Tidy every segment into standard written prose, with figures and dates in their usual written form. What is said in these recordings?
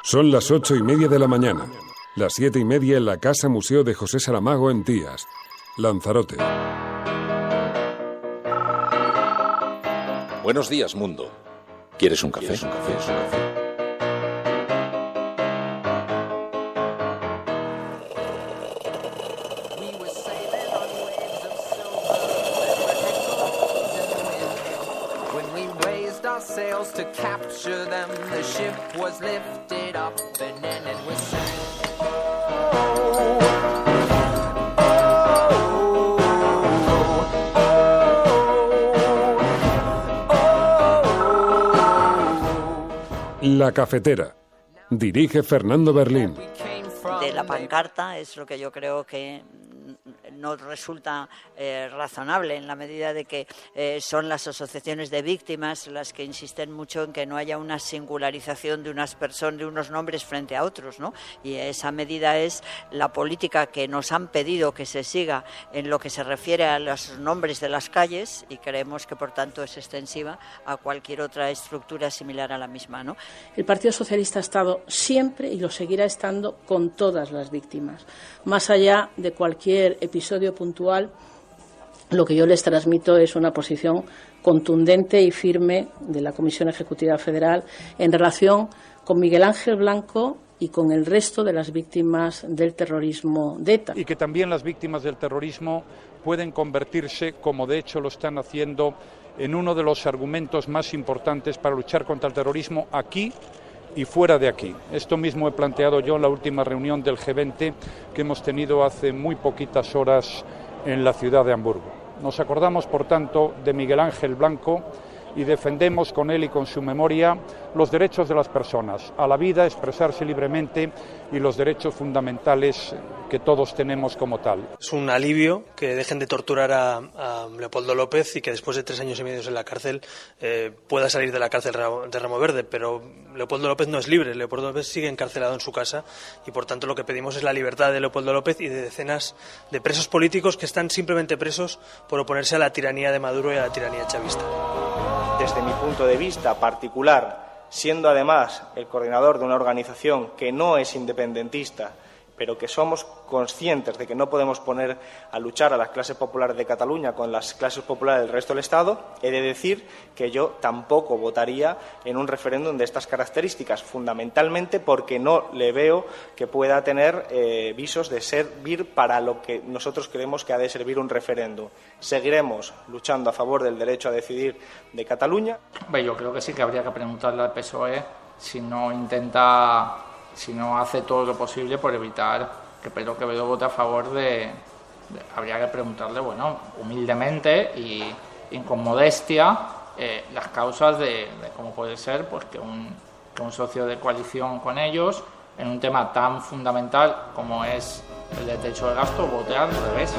Son las 8:30 de la mañana. Las 7:30 en la Casa Museo de José Saramago en Tías, Lanzarote. Buenos días, mundo. ¿Quieres un café? ¿Quieres un café? Sails to capture them, the ship was lifted up and then it was sank. La cafetera. Dirige Fernando Berlín. De la pancarta es lo que yo creo que no resulta razonable, en la medida de que son las asociaciones de víctimas las que insisten mucho en que no haya una singularización de unas personas, de unos nombres frente a otros, ¿no? Y esa medida es la política que nos han pedido que se siga en lo que se refiere a los nombres de las calles, y creemos que por tanto es extensiva a cualquier otra estructura similar a la misma, ¿no? El Partido Socialista ha estado siempre y lo seguirá estando con todas las víctimas, más allá de cualquier episodio puntual. Lo que yo les transmito es una posición contundente y firme de la Comisión Ejecutiva Federal en relación con Miguel Ángel Blanco y con el resto de las víctimas del terrorismo de ETA. Y que también las víctimas del terrorismo pueden convertirse, como de hecho lo están haciendo, en uno de los argumentos más importantes para luchar contra el terrorismo aquí y fuera de aquí. Esto mismo he planteado yo en la última reunión del G20 que hemos tenido hace muy poquitas horas en la ciudad de Hamburgo. Nos acordamos, por tanto, de Miguel Ángel Blanco y defendemos con él y con su memoria los derechos de las personas a la vida, expresarse libremente y los derechos fundamentales que todos tenemos como tal. Es un alivio que dejen de torturar a Leopoldo López y que después de 3 años y medio en la cárcel pueda salir de la cárcel de Ramo Verde, pero Leopoldo López no es libre. Leopoldo López sigue encarcelado en su casa y por tanto lo que pedimos es la libertad de Leopoldo López y de decenas de presos políticos que están simplemente presos por oponerse a la tiranía de Maduro y a la tiranía chavista. Desde mi punto de vista particular, siendo además el coordinador de una organización que no es independentista, pero que somos conscientes de que no podemos poner a luchar a las clases populares de Cataluña con las clases populares del resto del Estado, he de decir que yo tampoco votaría en un referéndum de estas características, fundamentalmente porque no le veo que pueda tener visos de servir para lo que nosotros creemos que ha de servir un referéndum. Seguiremos luchando a favor del derecho a decidir de Cataluña. Yo creo que sí que habría que preguntarle al PSOE si no hace todo lo posible por evitar que Pedro Quevedo vote a favor habría que preguntarle, humildemente y con modestia, las causas de cómo puede ser pues que un socio de coalición con ellos en un tema tan fundamental como es el de techo de gasto vote al revés.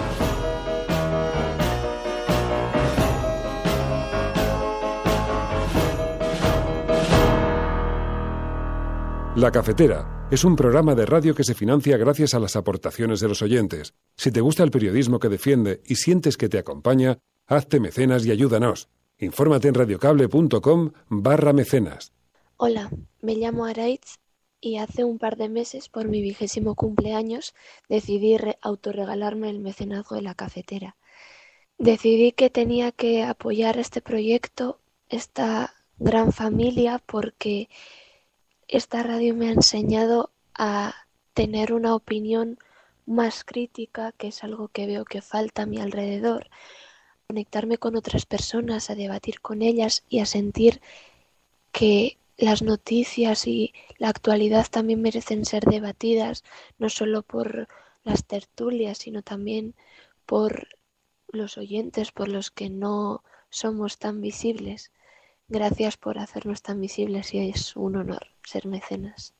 La Cafetera es un programa de radio que se financia gracias a las aportaciones de los oyentes. Si te gusta el periodismo que defiende y sientes que te acompaña, hazte mecenas y ayúdanos. Infórmate en radiocable.com/mecenas. Hola, me llamo Araitz y hace un par de meses, por mi 20º cumpleaños, decidí autorregalarme el mecenazgo de La Cafetera. Decidí que tenía que apoyar este proyecto, esta gran familia, porque esta radio me ha enseñado a tener una opinión más crítica, que es algo que veo que falta a mi alrededor, conectarme con otras personas, a debatir con ellas y a sentir que las noticias y la actualidad también merecen ser debatidas, no solo por las tertulias, sino también por los oyentes, por los que no somos tan visibles. Gracias por hacernos tan visibles y es un honor ser mecenas.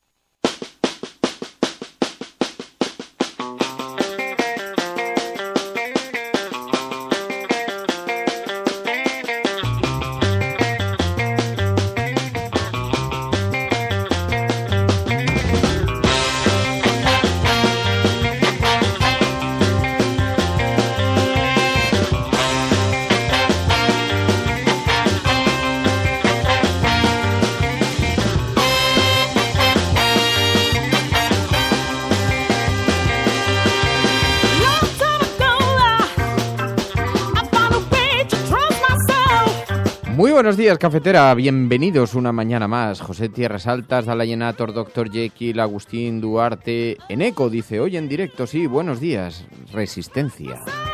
Muy buenos días, cafetera. Bienvenidos una mañana más. José Tierras Altas, Dalayenator, Dr. Jekyll, Agustín Duarte. Eneco dice, hoy en directo, sí, buenos días. Resistencia.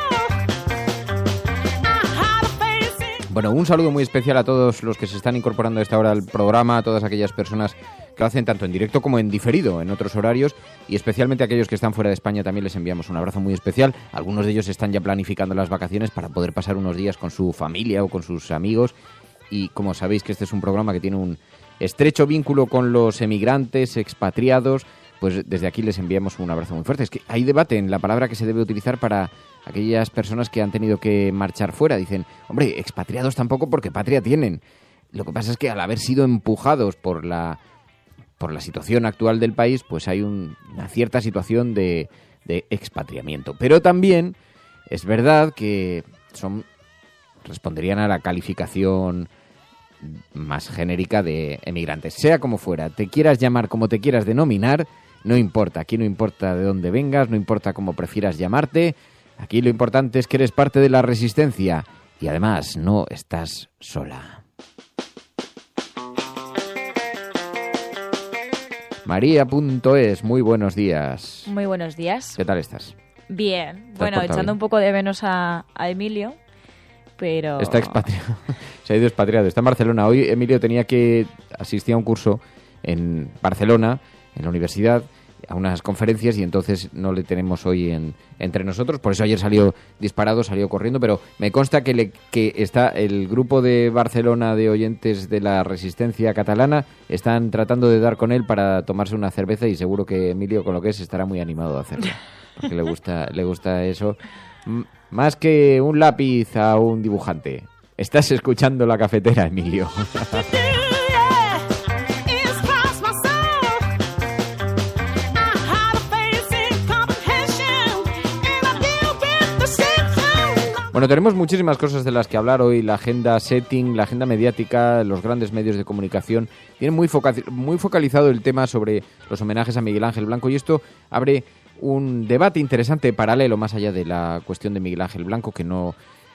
Bueno, un saludo muy especial a todos los que se están incorporando a esta hora al programa, a todas aquellas personas que lo hacen tanto en directo como en diferido, en otros horarios, y especialmente a aquellos que están fuera de España también les enviamos un abrazo muy especial. Algunos de ellos están ya planificando las vacaciones para poder pasar unos días con su familia o con sus amigos, y como sabéis que este es un programa que tiene un estrecho vínculo con los emigrantes, expatriados, pues desde aquí les enviamos un abrazo muy fuerte. Es que hay debate en la palabra que se debe utilizar para aquellas personas que han tenido que marchar fuera. Dicen, hombre, expatriados tampoco porque patria tienen. Lo que pasa es que al haber sido empujados por la situación actual del país, pues hay una cierta situación de expatriamiento. Pero también es verdad que responderían a la calificación más genérica de emigrantes. Sea como fuera, te quieras llamar como te quieras denominar, no importa. Aquí no importa de dónde vengas, no importa cómo prefieras llamarte. Aquí lo importante es que eres parte de la resistencia y además no estás sola. María.es, muy buenos días. Muy buenos días. ¿Qué tal estás? Bien. Bueno, echando un poco de menos a Emilio, pero... Está expatriado. Se ha ido expatriado. Está en Barcelona. Hoy Emilio tenía que asistir a un curso en Barcelona, en la universidad, a unas conferencias, y entonces no le tenemos hoy entre nosotros. Por eso ayer salió disparado, salió corriendo, pero me consta que está el grupo de Barcelona de oyentes de la resistencia catalana, están tratando de dar con él para tomarse una cerveza, y seguro que Emilio, con lo que es, estará muy animado de hacerlo, porque le gusta eso más que un lápiz a un dibujante. Estás escuchando La Cafetera, Emilio. Bueno, tenemos muchísimas cosas de las que hablar hoy. La agenda setting, la agenda mediática, los grandes medios de comunicación tienen muy focalizado el tema sobre los homenajes a Miguel Ángel Blanco, y esto abre un debate interesante paralelo más allá de la cuestión de Miguel Ángel Blanco, que no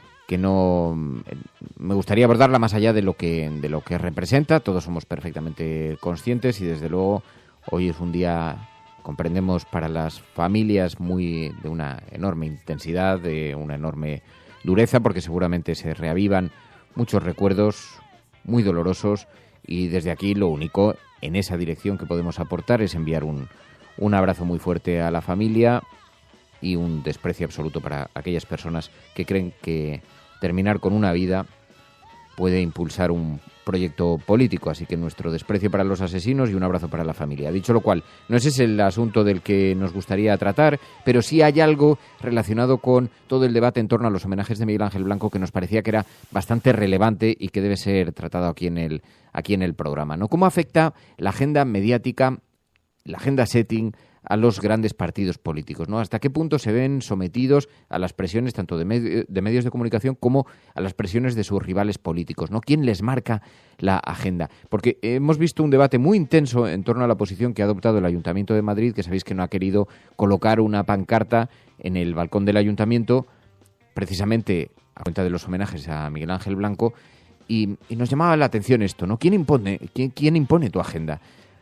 me gustaría abordarla más allá de lo que representa. Todos somos perfectamente conscientes, y desde luego hoy es un día, comprendemos, para las familias de una enorme intensidad, de una enorme dureza, porque seguramente se reavivan muchos recuerdos muy dolorosos, y desde aquí lo único en esa dirección que podemos aportar es enviar un abrazo muy fuerte a la familia y un desprecio absoluto para aquellas personas que creen que terminar con una vida puede impulsar un proyecto político. Así que nuestro desprecio para los asesinos y un abrazo para la familia. Dicho lo cual, no ese es el asunto del que nos gustaría tratar, pero sí hay algo relacionado con todo el debate en torno a los homenajes de Miguel Ángel Blanco que nos parecía que era bastante relevante y que debe ser tratado aquí en el programa, ¿no? ¿Cómo afecta la agenda mediática, la agenda setting, a los grandes partidos políticos, ¿no? ¿Hasta qué punto se ven sometidos a las presiones tanto de medios de comunicación como a las presiones de sus rivales políticos, ¿no? ¿Quién les marca la agenda? Porque hemos visto un debate muy intenso en torno a la posición que ha adoptado el Ayuntamiento de Madrid, que sabéis que no ha querido colocar una pancarta en el balcón del Ayuntamiento, precisamente a cuenta de los homenajes a Miguel Ángel Blanco, y nos llamaba la atención esto, ¿no? ¿Quién impone tu agenda?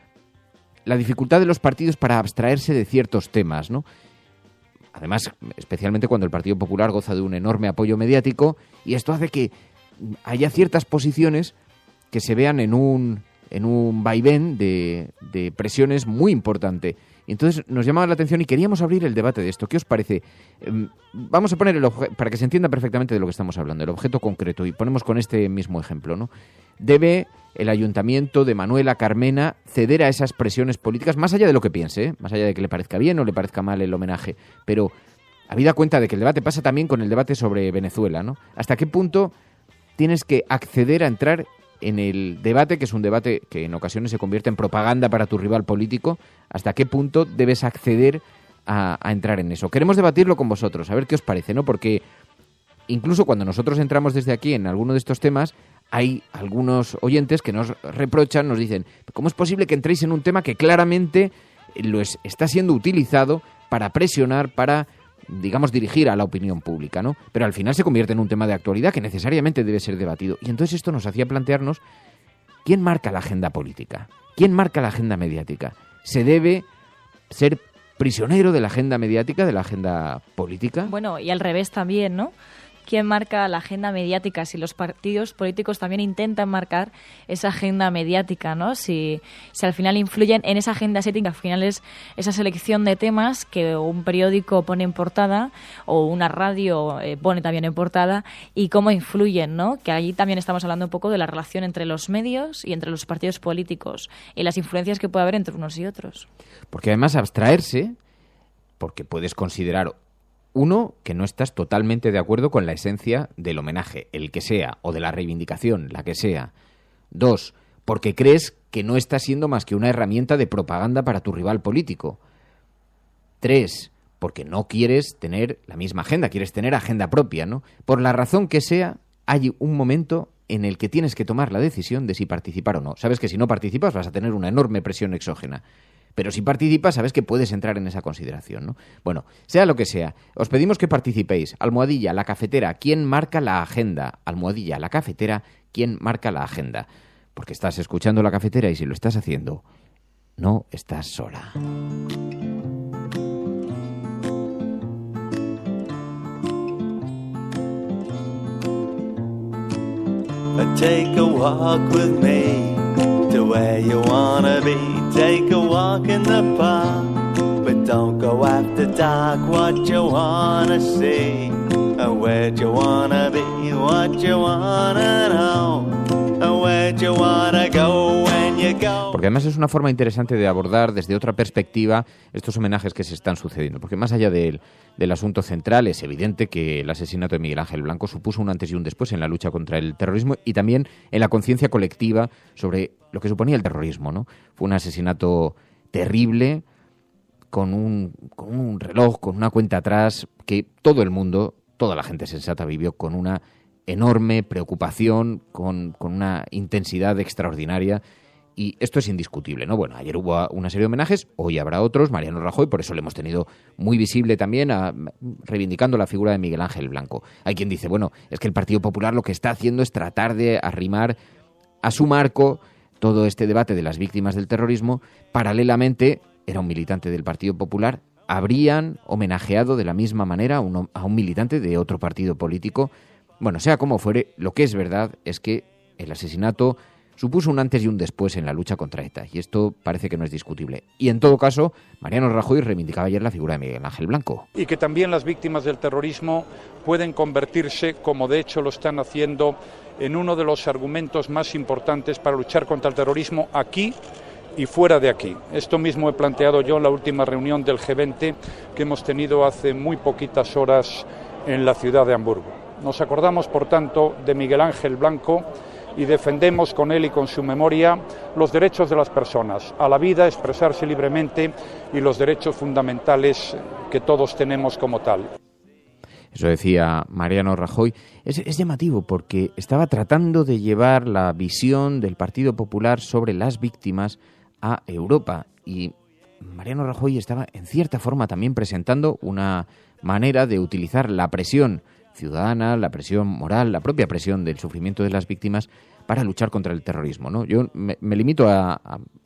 La dificultad de los partidos para abstraerse de ciertos temas, ¿no? Además, especialmente cuando el Partido Popular goza de un enorme apoyo mediático, y esto hace que haya ciertas posiciones que se vean en un vaivén de presiones muy importante. Y entonces nos llamaba la atención y queríamos abrir el debate de esto. ¿Qué os parece? Vamos a poner para que se entienda perfectamente de lo que estamos hablando, el objeto concreto, y ponemos con este mismo ejemplo, ¿no? ¿Debe el Ayuntamiento de Manuela Carmena ceder a esas presiones políticas, más allá de lo que piense, más allá de que le parezca bien o le parezca mal el homenaje? Pero habida cuenta de que el debate pasa también con el debate sobre Venezuela, ¿no? ¿Hasta qué punto tienes que acceder a entrar en el debate, que es un debate que en ocasiones se convierte en propaganda para tu rival político? ¿Hasta qué punto debes acceder a entrar en eso? Queremos debatirlo con vosotros, a ver qué os parece, ¿no? Porque incluso cuando nosotros entramos desde aquí en alguno de estos temas, hay algunos oyentes que nos reprochan, nos dicen, ¿cómo es posible que entréis en un tema que claramente está siendo utilizado para presionar, para digamos, dirigir a la opinión pública, ¿no? Pero al final se convierte en un tema de actualidad que necesariamente debe ser debatido. Y entonces esto nos hacía plantearnos quién marca la agenda política, quién marca la agenda mediática. ¿Se debe ser prisionero de la agenda mediática, de la agenda política? Bueno, y al revés también, ¿no? ¿Quién marca la agenda mediática? Si los partidos políticos también intentan marcar esa agenda mediática, ¿no? Si al final influyen en esa agenda estética, al final es esa selección de temas que un periódico pone en portada o una radio pone también en portada y cómo influyen, ¿no? Que ahí también estamos hablando un poco de la relación entre los medios y entre los partidos políticos y las influencias que puede haber entre unos y otros. Porque además abstraerse, porque puedes considerar... Uno, que no estás totalmente de acuerdo con la esencia del homenaje, el que sea, o de la reivindicación, la que sea. Dos, porque crees que no está siendo más que una herramienta de propaganda para tu rival político. Tres, porque no quieres tener la misma agenda, quieres tener agenda propia, ¿no? Por la razón que sea, hay un momento en el que tienes que tomar la decisión de si participar o no. Sabes que si no participas vas a tener una enorme presión exógena. Pero si participas, sabes que puedes entrar en esa consideración, ¿no? Bueno, sea lo que sea, os pedimos que participéis. Almohadilla, La Cafetera, ¿quién marca la agenda? Almohadilla, La Cafetera, ¿quién marca la agenda? Porque estás escuchando La Cafetera y si lo estás haciendo, no estás sola. Take a walk with me to where you wanna be. Take a walk in the park, but don't go after dark. What you wanna see, and where you wanna be. What you wanna know, and where you wanna go when you go. Porque además es una forma interesante de abordar desde otra perspectiva estos homenajes que se están sucediendo. Porque más allá del asunto central, es evidente que el asesinato de Miguel Ángel Blanco supuso un antes y un después en la lucha contra el terrorismo y también en la conciencia colectiva sobre lo que suponía el terrorismo, ¿no? Fue un asesinato terrible, con un reloj, con una cuenta atrás, que todo el mundo, toda la gente sensata vivió con una enorme preocupación, con una intensidad extraordinaria. Y esto es indiscutible, ¿no? Bueno, ayer hubo una serie de homenajes, hoy habrá otros. Mariano Rajoy, por eso le hemos tenido muy visible también, reivindicando la figura de Miguel Ángel Blanco. Hay quien dice, bueno, es que el Partido Popular lo que está haciendo es tratar de arrimar a su marco todo este debate de las víctimas del terrorismo. Paralelamente, era un militante del Partido Popular, habrían homenajeado de la misma manera a un militante de otro partido político. Bueno, sea como fuere, lo que es verdad es que el asesinato supuso un antes y un después en la lucha contra ETA, y esto parece que no es discutible. Y en todo caso, Mariano Rajoy reivindicaba ayer la figura de Miguel Ángel Blanco. Y que también las víctimas del terrorismo pueden convertirse, como de hecho lo están haciendo, en uno de los argumentos más importantes para luchar contra el terrorismo aquí y fuera de aquí. Esto mismo he planteado yo en la última reunión del G20 que hemos tenido hace muy poquitas horas en la ciudad de Hamburgo. Nos acordamos, por tanto, de Miguel Ángel Blanco y defendemos con él y con su memoria los derechos de las personas, a la vida, expresarse libremente y los derechos fundamentales que todos tenemos como tal. Eso decía Mariano Rajoy. Es llamativo porque estaba tratando de llevar la visión del Partido Popular sobre las víctimas a Europa y Mariano Rajoy estaba en cierta forma también presentando una manera de utilizar la presión ciudadana, la presión moral, la propia presión del sufrimiento de las víctimas para luchar contra el terrorismo, ¿no? Yo me limito a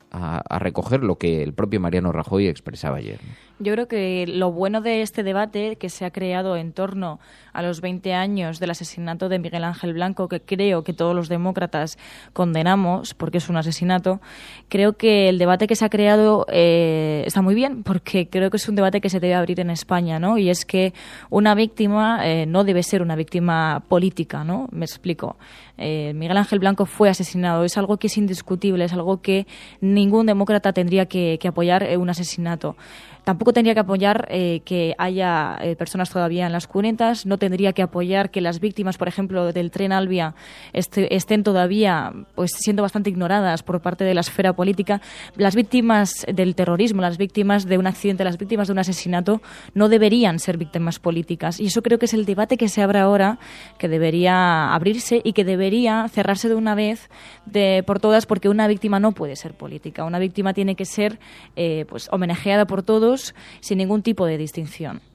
recoger lo que el propio Mariano Rajoy expresaba ayer, ¿no? Yo creo que lo bueno de este debate que se ha creado en torno a los 20 años del asesinato de Miguel Ángel Blanco, que creo que todos los demócratas condenamos porque es un asesinato, creo que el debate que se ha creado está muy bien, porque creo que es un debate que se debe abrir en España, ¿no? Y es que una víctima no debe ser una víctima política, ¿no? Me explico. Miguel Ángel Blanco fue asesinado, es algo que es indiscutible, es algo que ningún demócrata tendría que apoyar un asesinato. Tampoco tendría que apoyar que haya personas todavía en las cunetas, no tendría que apoyar que las víctimas, por ejemplo, del tren Alvia estén todavía pues siendo bastante ignoradas por parte de la esfera política. Las víctimas del terrorismo, las víctimas de un accidente, las víctimas de un asesinato no deberían ser víctimas políticas. Y eso creo que es el debate que se abre ahora, que debería abrirse y que debería cerrarse de una vez por todas, porque una víctima no puede ser política. Una víctima tiene que ser pues homenajeada por todos sin ningún tipo de distinción.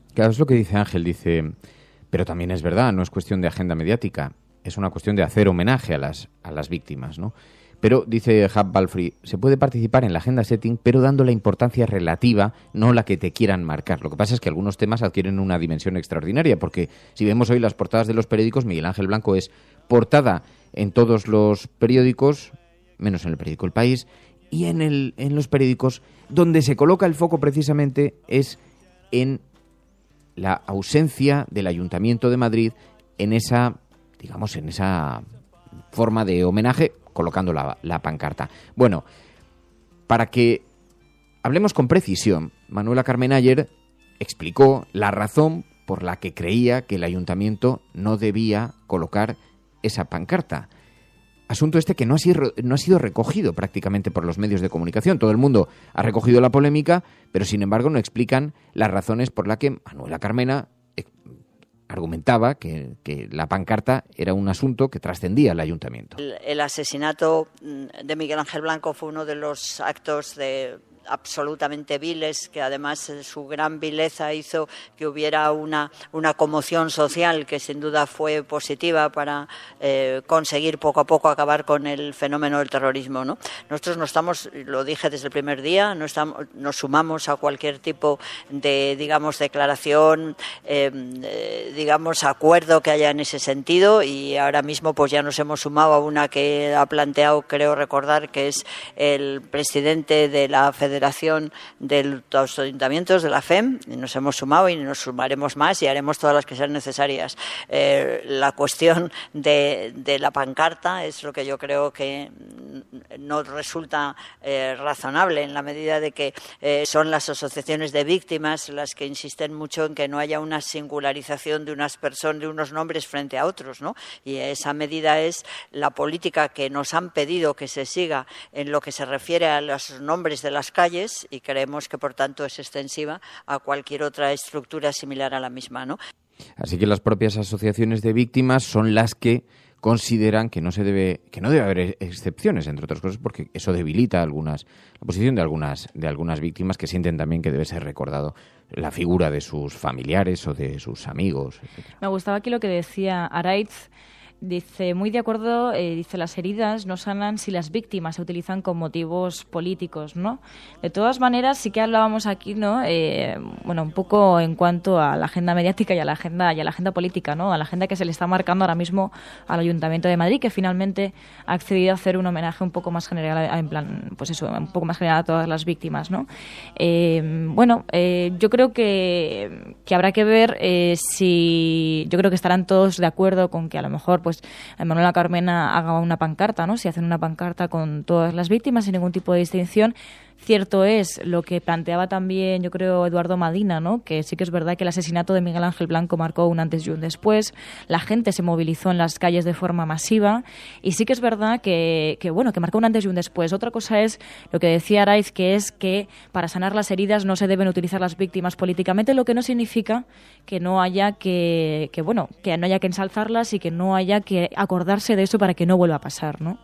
Claro, es lo que dice Ángel, dice, pero también es verdad, no es cuestión de agenda mediática, es una cuestión de hacer homenaje a las víctimas, ¿no? Pero, dice Hub Balfrey, se puede participar en la agenda setting, pero dando la importancia relativa, no la que te quieran marcar. Lo que pasa es que algunos temas adquieren una dimensión extraordinaria, porque si vemos hoy las portadas de los periódicos, Miguel Ángel Blanco es portada en todos los periódicos, menos en el periódico El País, y en los periódicos donde se coloca el foco precisamente es en la ausencia del Ayuntamiento de Madrid en esa, digamos, en esa forma de homenaje, colocando la pancarta. Bueno, para que hablemos con precisión, Manuela Carmen ayer explicó la razón por la que creía que el Ayuntamiento no debía colocar esa pancarta. Asunto este que no ha sido recogido prácticamente por los medios de comunicación. Todo el mundo ha recogido la polémica, pero sin embargo no explican las razones por las que Manuela Carmena argumentaba que la pancarta era un asunto que trascendía al ayuntamiento. El asesinato de Miguel Ángel Blanco fue uno de los actos absolutamente viles, que además su gran vileza hizo que hubiera una conmoción social que sin duda fue positiva para conseguir poco a poco acabar con el fenómeno del terrorismo, ¿no? Nosotros no estamos, lo dije desde el primer día, nos sumamos a cualquier tipo de, digamos, declaración, digamos, acuerdo que haya en ese sentido, y ahora mismo pues ya nos hemos sumado a una que ha planteado, creo recordar, que es el presidente de la Federación de los Ayuntamientos, de la FEM, y nos hemos sumado y nos sumaremos más y haremos todas las que sean necesarias. La cuestión de la pancarta es lo que yo creo que no resulta razonable, en la medida de que son las asociaciones de víctimas las que insisten mucho en que no haya una singularización de unas personas, de unos nombres frente a otros, ¿no? Y esa medida es la política que nos han pedido que se siga en lo que se refiere a los nombres de las calles, y creemos que por tanto es extensiva a cualquier otra estructura similar a la misma, ¿no? Así que las propias asociaciones de víctimas son las que consideran que no debe haber excepciones, entre otras cosas, porque eso debilita la posición de algunas víctimas que sienten también que debe ser recordado la figura de sus familiares o de sus amigos, etc. Me gustaba aquí lo que decía Araiz. Dice, muy de acuerdo, dice, las heridas no sanan si las víctimas se utilizan con motivos políticos, ¿no? De todas maneras, sí que hablábamos aquí, ¿no? Bueno, un poco en cuanto a la agenda mediática y a la agenda política, ¿no? A la agenda que se le está marcando ahora mismo al Ayuntamiento de Madrid, que finalmente ha accedido a hacer un homenaje un poco más general, en plan, pues eso, un poco más general a todas las víctimas, ¿no? Bueno, yo creo que habrá que ver si... Yo creo que estarán todos de acuerdo con que a lo mejor, pues Manuela Carmena haga una pancarta, ¿no? Si hacen una pancarta con todas las víctimas sin ningún tipo de distinción. Cierto es lo que planteaba también, yo creo, Eduardo Madina, ¿no? Que sí que es verdad que el asesinato de Miguel Ángel Blanco marcó un antes y un después. La gente se movilizó en las calles de forma masiva y sí que es verdad que marcó un antes y un después. Otra cosa es lo que decía Araiz, que es que para sanar las heridas no se deben utilizar las víctimas políticamente, lo que no significa que no haya que no haya que ensalzarlas y que no haya que acordarse de eso para que no vuelva a pasar, ¿no?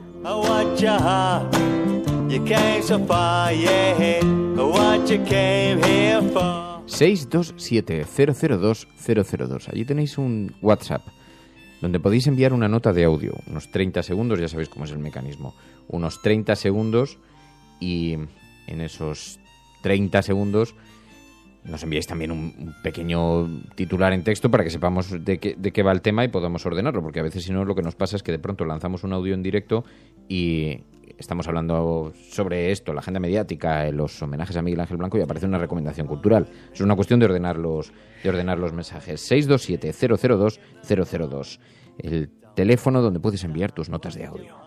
627-002-002. Allí tenéis un WhatsApp donde podéis enviar una nota de audio, unos 30 segundos, ya sabéis cómo es el mecanismo, unos 30 segundos, y en esos 30 segundos nos enviáis también un pequeño titular en texto para que sepamos de qué va el tema y podamos ordenarlo, porque a veces si no lo que nos pasa es que de pronto lanzamos un audio en directo y estamos hablando sobre esto, la agenda mediática, los homenajes a Miguel Ángel Blanco, y aparece una recomendación cultural. Es una cuestión de ordenar los mensajes. 627-002-002, el teléfono donde puedes enviar tus notas de audio.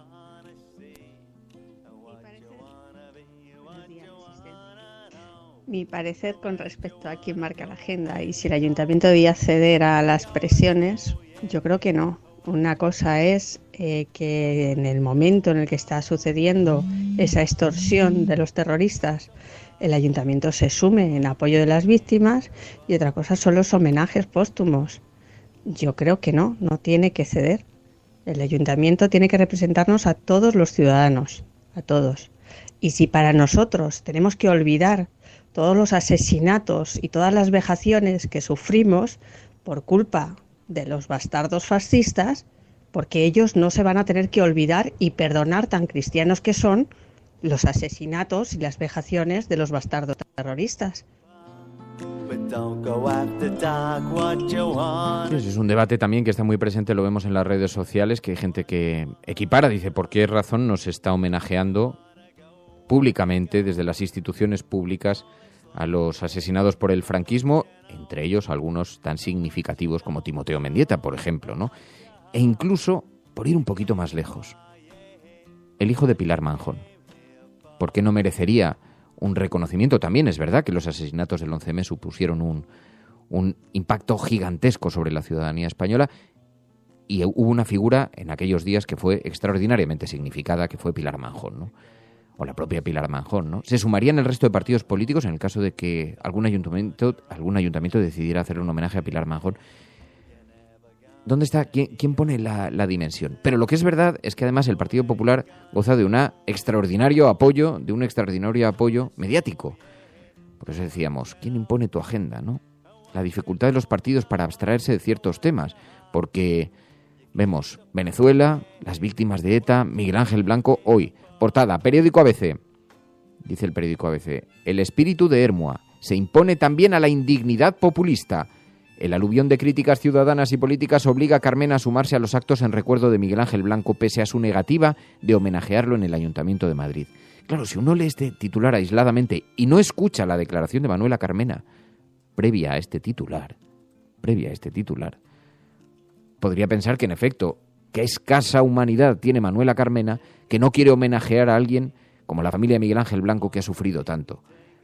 Mi parecer con respecto a quién marca la agenda y si el ayuntamiento debía ceder a las presiones, yo creo que no. Una cosa es que en el momento en el que está sucediendo esa extorsión de los terroristas, el ayuntamiento se sume en apoyo de las víctimas, y otra cosa son los homenajes póstumos. Yo creo que no tiene que ceder. El ayuntamiento tiene que representarnos a todos los ciudadanos, a todos. Y si para nosotros tenemos que olvidar todos los asesinatos y todas las vejaciones que sufrimos por culpa de los bastardos fascistas, porque ellos no se van a tener que olvidar y perdonar, tan cristianos que son, los asesinatos y las vejaciones de los bastardos terroristas. Es un debate también que está muy presente, lo vemos en las redes sociales, que hay gente que equipara, dice, ¿por qué razón nos está homenajeando públicamente desde las instituciones públicas a los asesinados por el franquismo, entre ellos algunos tan significativos como Timoteo Mendieta, por ejemplo, ¿no? E incluso, por ir un poquito más lejos, el hijo de Pilar Manjón. ¿Por qué no merecería un reconocimiento? También es verdad que los asesinatos del 11M supusieron un impacto gigantesco sobre la ciudadanía española y hubo una figura en aquellos días que fue extraordinariamente significada, que fue Pilar Manjón, ¿no? O la propia Pilar Manjón, ¿no? ¿Se sumarían el resto de partidos políticos en el caso de que algún ayuntamiento decidiera hacer un homenaje a Pilar Manjón? ¿Dónde está? ¿Quién pone la dimensión? Pero lo que es verdad es que además el Partido Popular goza de un extraordinario apoyo mediático. Por eso decíamos, ¿quién impone tu agenda, no? La dificultad de los partidos para abstraerse de ciertos temas, porque vemos Venezuela, las víctimas de ETA, Miguel Ángel Blanco, hoy, portada, periódico ABC. Dice el periódico ABC, el espíritu de Hermua se impone también a la indignidad populista. El aluvión de críticas ciudadanas y políticas obliga a Carmena a sumarse a los actos en recuerdo de Miguel Ángel Blanco, pese a su negativa de homenajearlo en el Ayuntamiento de Madrid. Claro, si uno lee este titular aisladamente y no escucha la declaración de Manuela Carmena previa a este titular, podría pensar que, en efecto, qué escasa humanidad tiene Manuela Carmena que no quiere homenajear a alguien como la familia de Miguel Ángel Blanco, que ha sufrido tanto.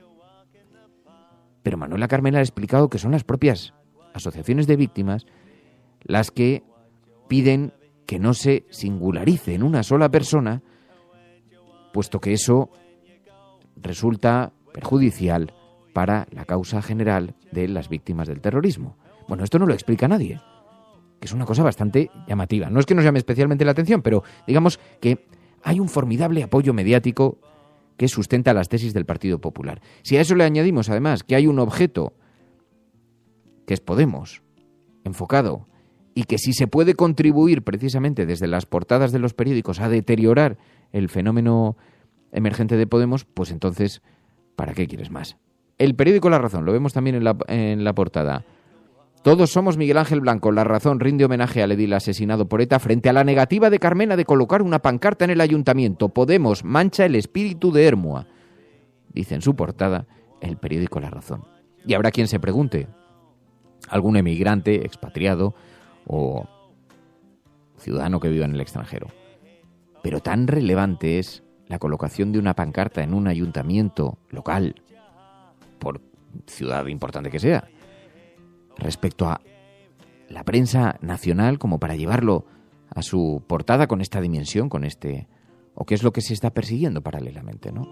Pero Manuela Carmena ha explicado que son las propias asociaciones de víctimas las que piden que no se singularice en una sola persona, puesto que eso resulta perjudicial para la causa general de las víctimas del terrorismo. Bueno, esto no lo explica nadie, que es una cosa bastante llamativa. No es que nos llame especialmente la atención, pero digamos que hay un formidable apoyo mediático que sustenta las tesis del Partido Popular. Si a eso le añadimos, además, que hay un objeto que es Podemos, enfocado, y que si se puede contribuir precisamente desde las portadas de los periódicos a deteriorar el fenómeno emergente de Podemos, pues entonces, ¿para qué quieres más? El periódico La Razón, lo vemos también en la portada. Todos somos Miguel Ángel Blanco. La Razón rinde homenaje al edil asesinado por ETA frente a la negativa de Carmena de colocar una pancarta en el ayuntamiento. Podemos mancha el espíritu de Hermua, dice en su portada el periódico La Razón. Y habrá quien se pregunte, algún emigrante, expatriado o ciudadano que viva en el extranjero, pero tan relevante es la colocación de una pancarta en un ayuntamiento local, por ciudad importante que sea, respecto a la prensa nacional, como para llevarlo a su portada con esta dimensión, con este, o qué es lo que se está persiguiendo paralelamente, ¿no?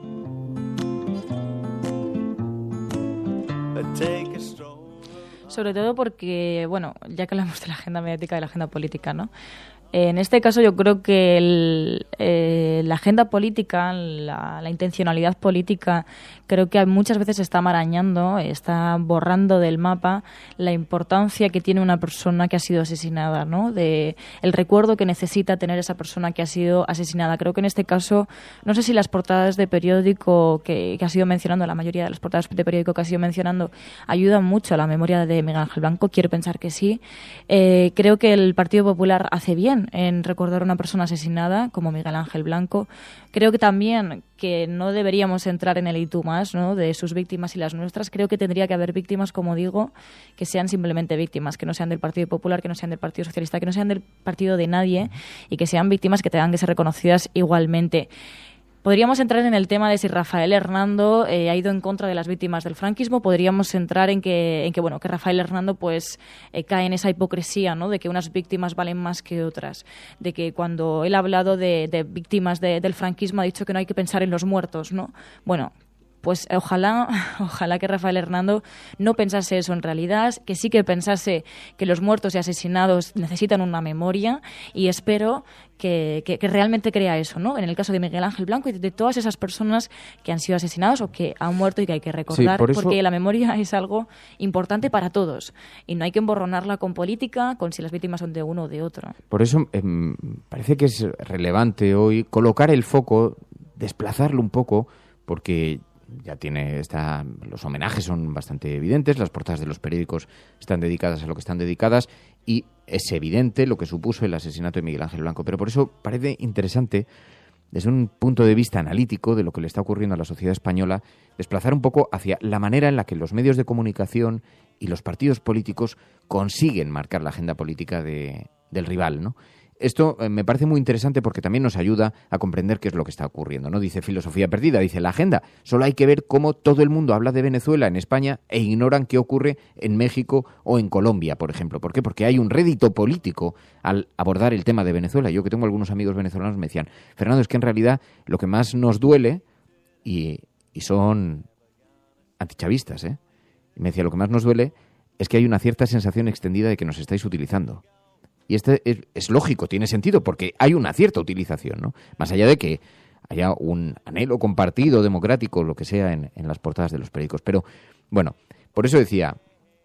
Sobre todo porque, bueno, ya que hablamos de la agenda mediática y de la agenda política, ¿no? En este caso yo creo que la agenda política, la intencionalidad política, creo que muchas veces está marañando, está borrando del mapa la importancia que tiene una persona que ha sido asesinada, ¿no? De el recuerdo que necesita tener esa persona que ha sido asesinada. Creo que en este caso, no sé si las portadas de periódico que ha sido mencionando, la mayoría de las portadas de periódico que ha sido mencionando, ayudan mucho a la memoria de Miguel Ángel Blanco. Quiero pensar que sí. Creo que el Partido Popular hace bien en recordar a una persona asesinada como Miguel Ángel Blanco. Creo que también que no deberíamos entrar en el y tú más, ¿no?, de sus víctimas y las nuestras. Creo que tendría que haber víctimas, como digo, que sean simplemente víctimas, que no sean del Partido Popular, que no sean del Partido Socialista, que no sean del partido de nadie, y que sean víctimas que tengan que ser reconocidas igualmente. Podríamos entrar en el tema de si Rafael Hernando ha ido en contra de las víctimas del franquismo. Podríamos entrar en que Rafael Hernando pues cae en esa hipocresía, ¿no?, de que unas víctimas valen más que otras, de que cuando él ha hablado de víctimas del franquismo ha dicho que no hay que pensar en los muertos, ¿no? Bueno, pues ojalá que Rafael Hernando no pensase eso en realidad, que sí que pensase que los muertos y asesinados necesitan una memoria, y espero que realmente crea eso, ¿no? En el caso de Miguel Ángel Blanco y de todas esas personas que han sido asesinadas o que han muerto y que hay que recordar, por eso, porque la memoria es algo importante para todos y no hay que emborronarla con política, con si las víctimas son de uno o de otro. Por eso parece que es relevante hoy colocar el foco, desplazarlo un poco, porque ya los homenajes son bastante evidentes, las portadas de los periódicos están dedicadas a lo que están dedicadas y es evidente lo que supuso el asesinato de Miguel Ángel Blanco. Pero por eso parece interesante, desde un punto de vista analítico de lo que le está ocurriendo a la sociedad española, desplazar un poco hacia la manera en la que los medios de comunicación y los partidos políticos consiguen marcar la agenda política del rival, ¿no? Esto me parece muy interesante porque también nos ayuda a comprender qué es lo que está ocurriendo, ¿no? Dice Filosofía Perdida, dice la agenda. Solo hay que ver cómo todo el mundo habla de Venezuela en España e ignoran qué ocurre en México o en Colombia, por ejemplo. ¿Por qué? Porque hay un rédito político al abordar el tema de Venezuela. Yo que tengo algunos amigos venezolanos me decían, Fernando, es que en realidad lo que más nos duele, y son antichavistas, y me decía, lo que más nos duele es que hay una cierta sensación extendida de que nos estáis utilizando. Y es lógico, tiene sentido, porque hay una cierta utilización, ¿no? Más allá de que haya un anhelo compartido, democrático, lo que sea, en las portadas de los periódicos. Pero, bueno, por eso decía,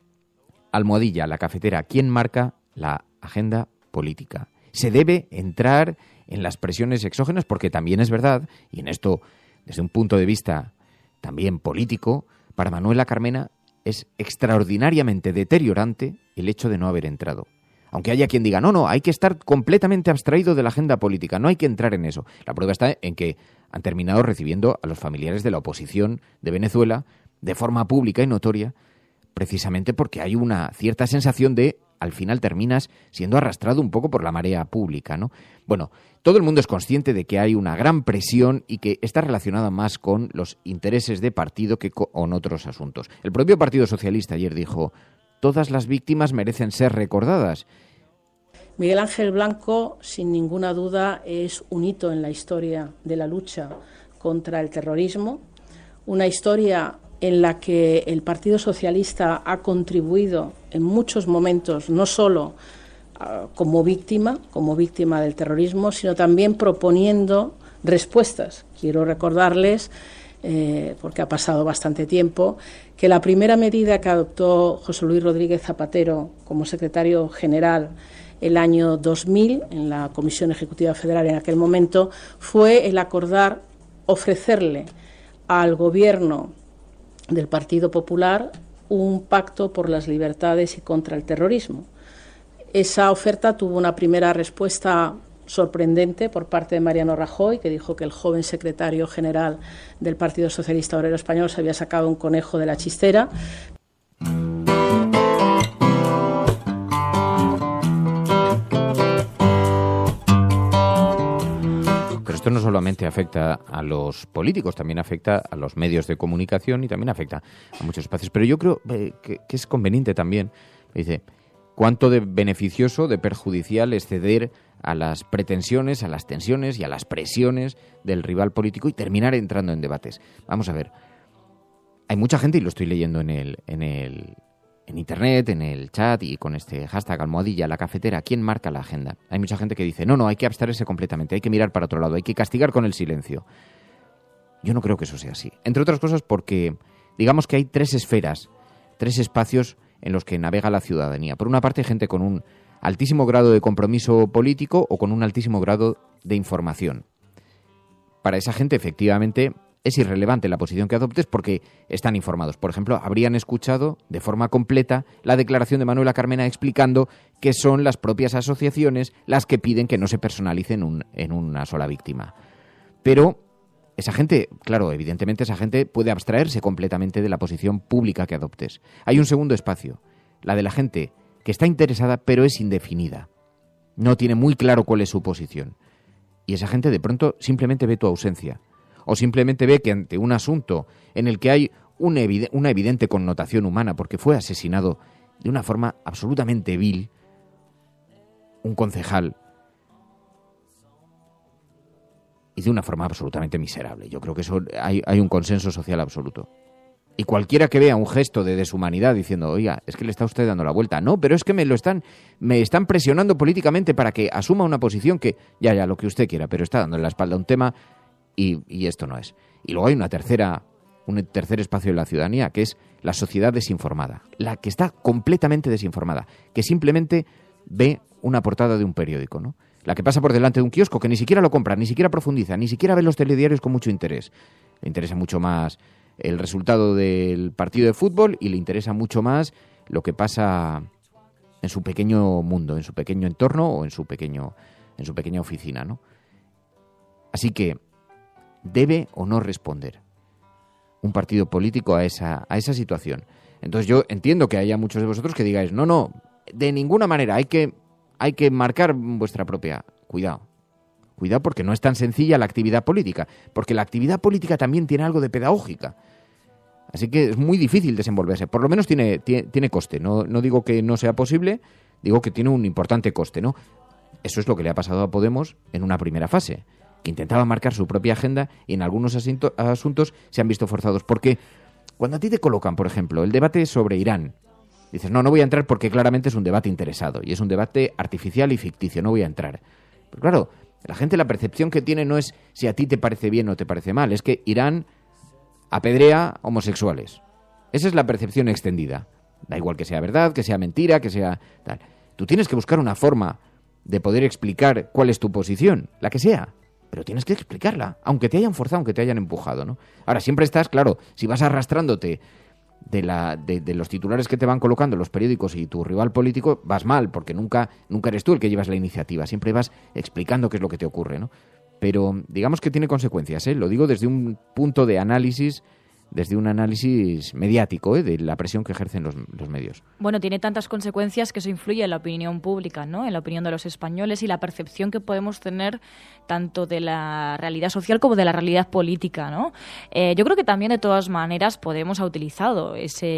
almohadilla, la cafetera, ¿quién marca la agenda política? Se debe entrar en las presiones exógenas, porque también es verdad, y en esto, desde un punto de vista también político, para Manuela Carmena es extraordinariamente deteriorante el hecho de no haber entrado. Aunque haya quien diga, no, hay que estar completamente abstraído de la agenda política, no hay que entrar en eso. La prueba está en que han terminado recibiendo a los familiares de la oposición de Venezuela de forma pública y notoria, precisamente porque hay una cierta sensación de, al final terminas siendo arrastrado un poco por la marea pública, ¿no? Bueno, todo el mundo es consciente de que hay una gran presión y que está relacionada más con los intereses de partido que con otros asuntos. El propio Partido Socialista ayer dijo, todas las víctimas merecen ser recordadas. Miguel Ángel Blanco, sin ninguna duda, es un hito en la historia de la lucha contra el terrorismo, una historia en la que el Partido Socialista ha contribuido en muchos momentos, no solo como víctima del terrorismo, sino también proponiendo respuestas. Quiero recordarles, porque ha pasado bastante tiempo, que la primera medida que adoptó José Luis Rodríguez Zapatero como secretario general el año 2000, en la Comisión Ejecutiva Federal en aquel momento, fue el acordar ofrecerle al gobierno del Partido Popular un pacto por las libertades y contra el terrorismo. Esa oferta tuvo una primera respuesta sorprendente por parte de Mariano Rajoy, que dijo que el joven secretario general del Partido Socialista Obrero Español se había sacado un conejo de la chistera. Pero esto no solamente afecta a los políticos, también afecta a los medios de comunicación y también afecta a muchos espacios. Pero yo creo que es conveniente también, dice, cuánto de beneficioso, de perjudicial es ceder a las pretensiones, a las tensiones y a las presiones del rival político y terminar entrando en debates. Vamos a ver, hay mucha gente, y lo estoy leyendo en internet, en el chat y con este hashtag almohadilla, la cafetera, ¿quién marca la agenda? Hay mucha gente que dice, no, hay que abstraerse completamente, hay que mirar para otro lado, hay que castigar con el silencio. Yo no creo que eso sea así. Entre otras cosas porque, digamos que hay tres esferas, tres espacios en los que navega la ciudadanía. Por una parte, gente con un altísimo grado de compromiso político o con un altísimo grado de información. Para esa gente, efectivamente, es irrelevante la posición que adoptes porque están informados. Por ejemplo, habrían escuchado de forma completa la declaración de Manuela Carmena explicando que son las propias asociaciones las que piden que no se personalice en una sola víctima. Pero esa gente, claro, evidentemente esa gente puede abstraerse completamente de la posición pública que adoptes. Hay un segundo espacio, la de la gente que está interesada pero es indefinida. No tiene muy claro cuál es su posición. Y esa gente de pronto simplemente ve tu ausencia. O simplemente ve que ante un asunto en el que hay una evidente connotación humana porque fue asesinado de una forma absolutamente vil un concejal, y de una forma absolutamente miserable. Yo creo que eso hay un consenso social absoluto. Y cualquiera que vea un gesto de deshumanidad diciendo, oiga, es que le está usted dando la vuelta. No, pero es que me están presionando políticamente para que asuma una posición que, ya, lo que usted quiera, pero está dando en la espalda a un tema y esto no es. Y luego hay un tercer espacio de la ciudadanía, que es la sociedad desinformada, la que está completamente desinformada, que simplemente ve una portada de un periódico, ¿no? La que pasa por delante de un kiosco, que ni siquiera lo compra, ni siquiera profundiza, ni siquiera ve los telediarios con mucho interés. Le interesa mucho más el resultado del partido de fútbol y le interesa mucho más lo que pasa en su pequeño mundo, en su pequeño entorno o en su pequeña oficina, ¿no? Así que debe o no responder un partido político a esa situación. Entonces yo entiendo que haya muchos de vosotros que digáis, no, de ninguna manera, hay que marcar vuestra propia. Cuidado porque no es tan sencilla la actividad política, porque la actividad política también tiene algo de pedagógica. Así que es muy difícil desenvolverse, por lo menos tiene coste. No digo que no sea posible, digo que tiene un importante coste, ¿no? Eso es lo que le ha pasado a Podemos en una primera fase, que intentaba marcar su propia agenda y en algunos asuntos se han visto forzados. Porque cuando a ti te colocan, por ejemplo, el debate sobre Irán, dices, no voy a entrar porque claramente es un debate interesado y es un debate artificial y ficticio, no voy a entrar. Pero claro, la gente, la percepción que tiene no es si a ti te parece bien o te parece mal, es que Irán apedrea homosexuales. Esa es la percepción extendida. Da igual que sea verdad, que sea mentira, que sea tal. Tú tienes que buscar una forma de poder explicar cuál es tu posición, la que sea, pero tienes que explicarla, aunque te hayan forzado, aunque te hayan empujado, ¿no? Ahora, siempre estás, claro, si vas arrastrándote de los titulares que te van colocando los periódicos y tu rival político, vas mal, porque nunca eres tú el que llevas la iniciativa, siempre vas explicando qué es lo que te ocurre, ¿no? Pero digamos que tiene consecuencias, ¿eh? Lo digo desde un punto de análisis, desde un análisis mediático, de la presión que ejercen los medios. Bueno, tiene tantas consecuencias que eso influye en la opinión pública, ¿no? En la opinión de los españoles y la percepción que podemos tener tanto de la realidad social como de la realidad política, ¿no? Yo creo que también, de todas maneras, Podemos ha utilizado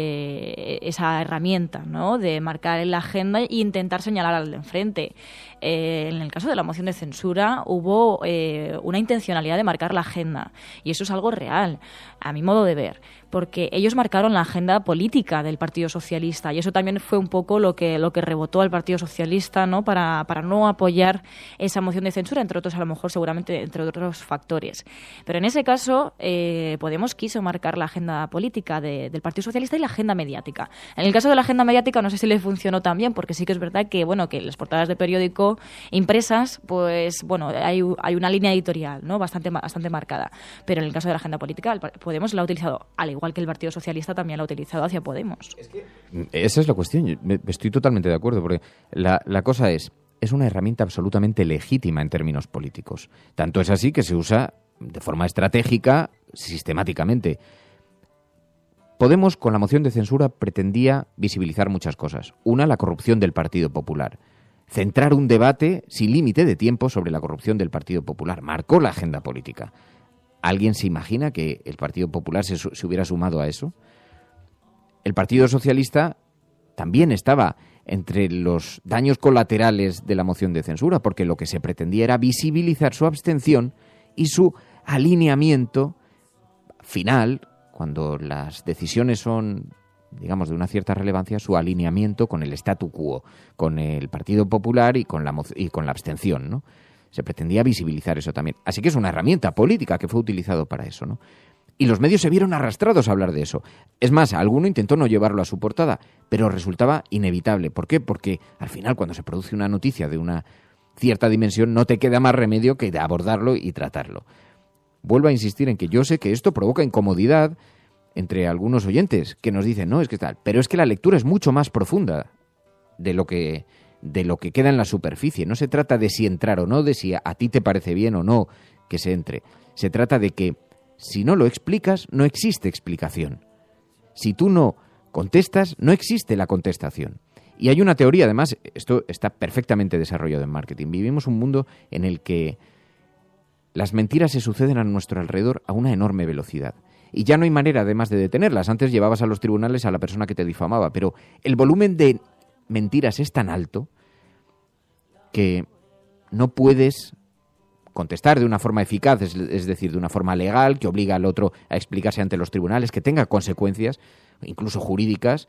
esa herramienta, ¿no? De marcar en la agenda e intentar señalar al de enfrente. En el caso de la moción de censura hubo una intencionalidad de marcar la agenda, y eso es algo real, a mi modo de ver, porque ellos marcaron la agenda política del Partido Socialista, y eso también fue un poco lo que rebotó al Partido Socialista, ¿no? Para no apoyar esa moción de censura, entre otros, a lo mejor, seguramente, entre otros factores. Pero en ese caso, Podemos quiso marcar la agenda política del Partido Socialista y la agenda mediática. En el caso de la agenda mediática, no sé si le funcionó tan bien, porque sí que es verdad que, que las portadas de periódico impresas, pues, hay una línea editorial, ¿no? Bastante marcada. Pero en el caso de la agenda política, Podemos la ha utilizado, al igual que el Partido Socialista también la ha utilizado hacia Podemos. Esa es la cuestión. Estoy totalmente de acuerdo, porque la cosa es una herramienta absolutamente legítima en términos políticos. Tanto es así que se usa de forma estratégica, sistemáticamente. Podemos, con la moción de censura, pretendía visibilizar muchas cosas. Una, la corrupción del Partido Popular. Centrar un debate sin límite de tiempo sobre la corrupción del Partido Popular. Marcó la agenda política. ¿Alguien se imagina que el Partido Popular se hubiera sumado a eso? El Partido Socialista también estaba entre los daños colaterales de la moción de censura, porque lo que se pretendía era visibilizar su abstención y su alineamiento final, cuando las decisiones son, digamos, de una cierta relevancia, su alineamiento con el statu quo, con el Partido Popular y con la abstención, ¿no? Se pretendía visibilizar eso también. Así que es una herramienta política que fue utilizado para eso, ¿no? Y los medios se vieron arrastrados a hablar de eso. Es más, alguno intentó no llevarlo a su portada, pero resultaba inevitable. ¿Por qué? Porque al final, cuando se produce una noticia de una cierta dimensión, no te queda más remedio que abordarlo y tratarlo. Vuelvo a insistir en que yo sé que esto provoca incomodidad entre algunos oyentes que nos dicen, no, es que tal, pero es que la lectura es mucho más profunda de lo que queda en la superficie. No se trata de si entrar o no, de si a ti te parece bien o no que se entre. Se trata de que si no lo explicas, no existe explicación. Si tú no contestas, no existe la contestación. Y hay una teoría, además, esto está perfectamente desarrollado en marketing. Vivimos un mundo en el que las mentiras se suceden a nuestro alrededor a una enorme velocidad. Y ya no hay manera, además, de detenerlas. Antes llevabas a los tribunales a la persona que te difamaba, pero el volumen de mentiras es tan alto que no puedes contestar de una forma eficaz, es decir, de una forma legal, que obliga al otro a explicarse ante los tribunales, que tenga consecuencias, incluso jurídicas,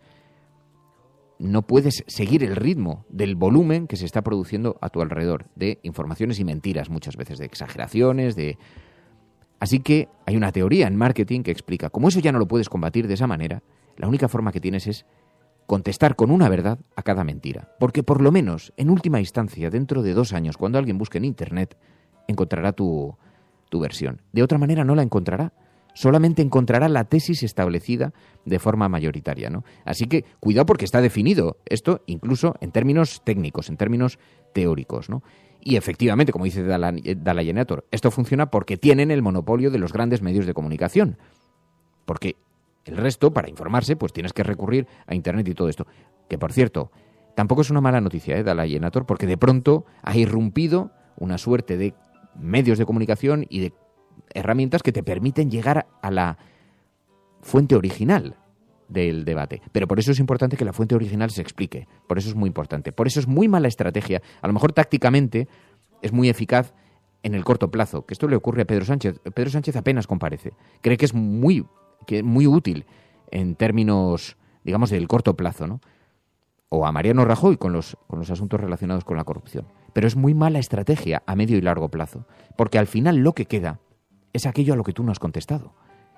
no puedes seguir el ritmo del volumen que se está produciendo a tu alrededor, de informaciones y mentiras, muchas veces, de exageraciones, de... Así que hay una teoría en marketing que explica, como eso ya no lo puedes combatir de esa manera, la única forma que tienes es contestar con una verdad a cada mentira. Porque por lo menos, en última instancia, dentro de 2 años, cuando alguien busque en Internet, encontrará tu versión. De otra manera no la encontrará. Solamente encontrará la tesis establecida de forma mayoritaria, ¿no? Así que cuidado, porque está definido esto incluso en términos técnicos, en términos teóricos, ¿no? Y efectivamente, como dice Dalayenator, esto funciona porque tienen el monopolio de los grandes medios de comunicación. Porque el resto, para informarse, pues tienes que recurrir a Internet y todo esto. Que, por cierto, tampoco es una mala noticia, Dalayenator, porque de pronto ha irrumpido una suerte de medios de comunicación y de herramientas que te permiten llegar a la fuente original del debate. Pero por eso es importante que la fuente original se explique. Por eso es muy importante. Por eso es muy mala estrategia. A lo mejor tácticamente es muy eficaz en el corto plazo. Que esto le ocurre a Pedro Sánchez. Pedro Sánchez apenas comparece. Cree que es muy útil en términos, digamos, del corto plazo, ¿no? O a Mariano Rajoy con los asuntos relacionados con la corrupción. Pero es muy mala estrategia a medio y largo plazo. Porque al final lo que queda es aquello a lo que tú no has contestado.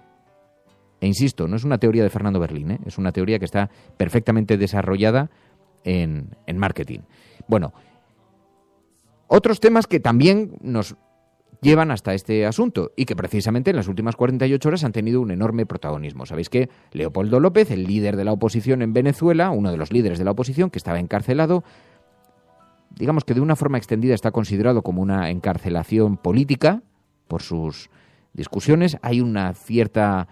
E insisto, no es una teoría de Fernando Berlín, ¿eh? Es una teoría que está perfectamente desarrollada en marketing. Bueno, otros temas que también nos llevan hasta este asunto y que precisamente en las últimas 48 horas han tenido un enorme protagonismo. Sabéis que Leopoldo López, el líder de la oposición en Venezuela, uno de los líderes de la oposición que estaba encarcelado, digamos que de una forma extendida está considerado como una encarcelación política por sus discusiones. Hay una cierta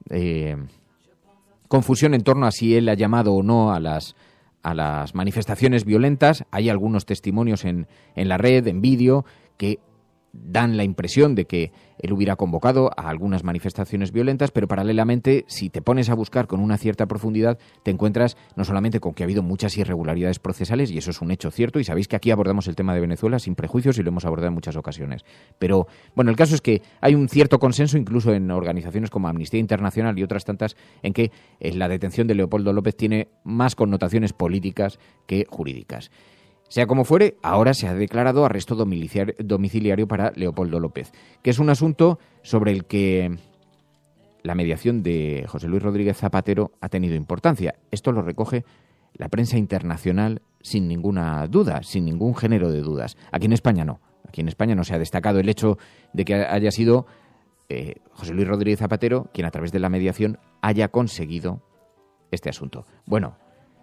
confusión en torno a si él ha llamado o no a las manifestaciones violentas. Hay algunos testimonios en la red, en vídeo, que dan la impresión de que él hubiera convocado a algunas manifestaciones violentas, pero paralelamente, si te pones a buscar con una cierta profundidad, te encuentras no solamente con que ha habido muchas irregularidades procesales, y eso es un hecho cierto, y sabéis que aquí abordamos el tema de Venezuela sin prejuicios y lo hemos abordado en muchas ocasiones. Pero, bueno, el caso es que hay un cierto consenso, incluso en organizaciones como Amnistía Internacional y otras tantas, en que la detención de Leopoldo López tiene más connotaciones políticas que jurídicas. Sea como fuere, ahora se ha declarado arresto domiciliario para Leopoldo López, que es un asunto sobre el que la mediación de José Luis Rodríguez Zapatero ha tenido importancia. Esto lo recoge la prensa internacional sin ninguna duda, sin ningún género de dudas. Aquí en España no. Aquí en España no se ha destacado el hecho de que haya sido José Luis Rodríguez Zapatero quien a través de la mediación haya conseguido este asunto. Bueno,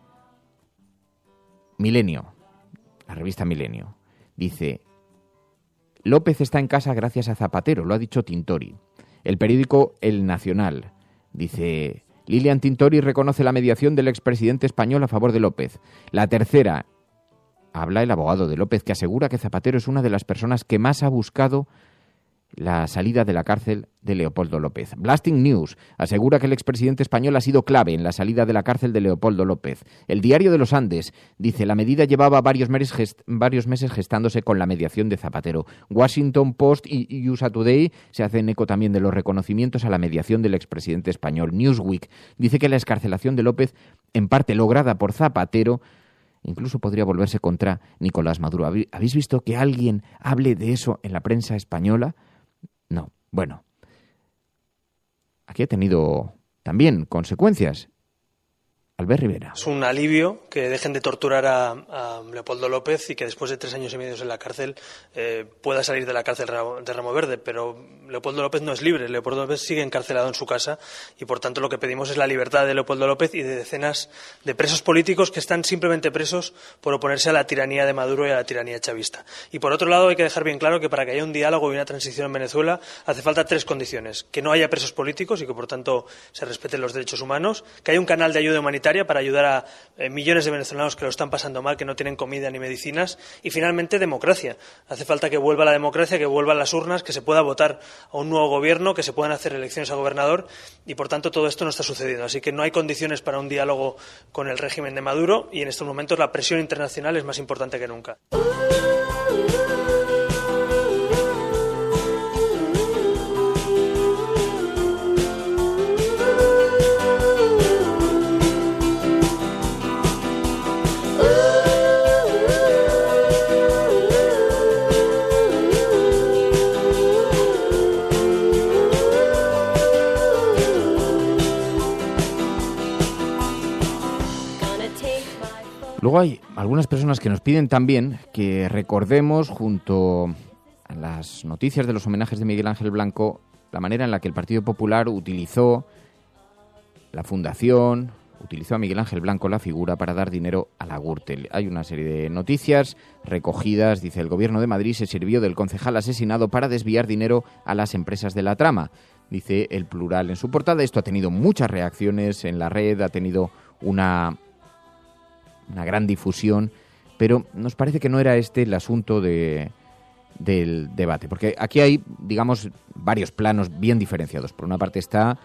Milenio. La revista Milenio dice: López está en casa gracias a Zapatero, lo ha dicho Tintori. El periódico El Nacional dice: Lilian Tintori reconoce la mediación del expresidente español a favor de López. La Tercera, habla el abogado de López, que asegura que Zapatero es una de las personas que más ha buscado la salida de la cárcel de Leopoldo López. Blasting News asegura que el expresidente español ha sido clave en la salida de la cárcel de Leopoldo López. El Diario de los Andes dice: la medida llevaba varios meses gestándose con la mediación de Zapatero. Washington Post y USA Today se hacen eco también de los reconocimientos a la mediación del expresidente español. Newsweek dice que la excarcelación de López, en parte lograda por Zapatero, incluso podría volverse contra Nicolás Maduro. ¿Habéis visto que alguien hable de eso en la prensa española? No. Bueno, aquí ha tenido también consecuencias. Albert Rivera. Es un alivio que dejen de torturar a Leopoldo López y que después de 3 años y medio en la cárcel pueda salir de la cárcel de Ramo Verde. Pero Leopoldo López no es libre. Leopoldo López sigue encarcelado en su casa y, por tanto, lo que pedimos es la libertad de Leopoldo López y de decenas de presos políticos que están simplemente presos por oponerse a la tiranía de Maduro y a la tiranía chavista. Y, por otro lado, hay que dejar bien claro que para que haya un diálogo y una transición en Venezuela hace falta 3 condiciones: que no haya presos políticos y que, por tanto, se respeten los derechos humanos; que haya un canal de ayuda humanitaria para ayudar a millones de venezolanos que lo están pasando mal, que no tienen comida ni medicinas; y finalmente democracia. Hace falta que vuelva la democracia, que vuelvan las urnas, que se pueda votar a un nuevo gobierno, que se puedan hacer elecciones a gobernador, y por tanto todo esto no está sucediendo. Así que no hay condiciones para un diálogo con el régimen de Maduro y en estos momentos la presión internacional es más importante que nunca. luego hay algunas personas que nos piden también que recordemos, junto a las noticias de los homenajes de Miguel Ángel Blanco, la manera en la que el Partido Popular utilizó la fundación, utilizó a Miguel Ángel Blanco, la figura, para dar dinero a la Gürtel. Hay una serie de noticias recogidas. Dice: el Gobierno de Madrid se sirvió del concejal asesinado para desviar dinero a las empresas de la trama. Dice El Plural en su portada. Esto ha tenido muchas reacciones en la red, ha tenido una gran difusión, pero nos parece que no era este el asunto del debate, porque aquí hay, digamos, varios planos bien diferenciados. Por una parte está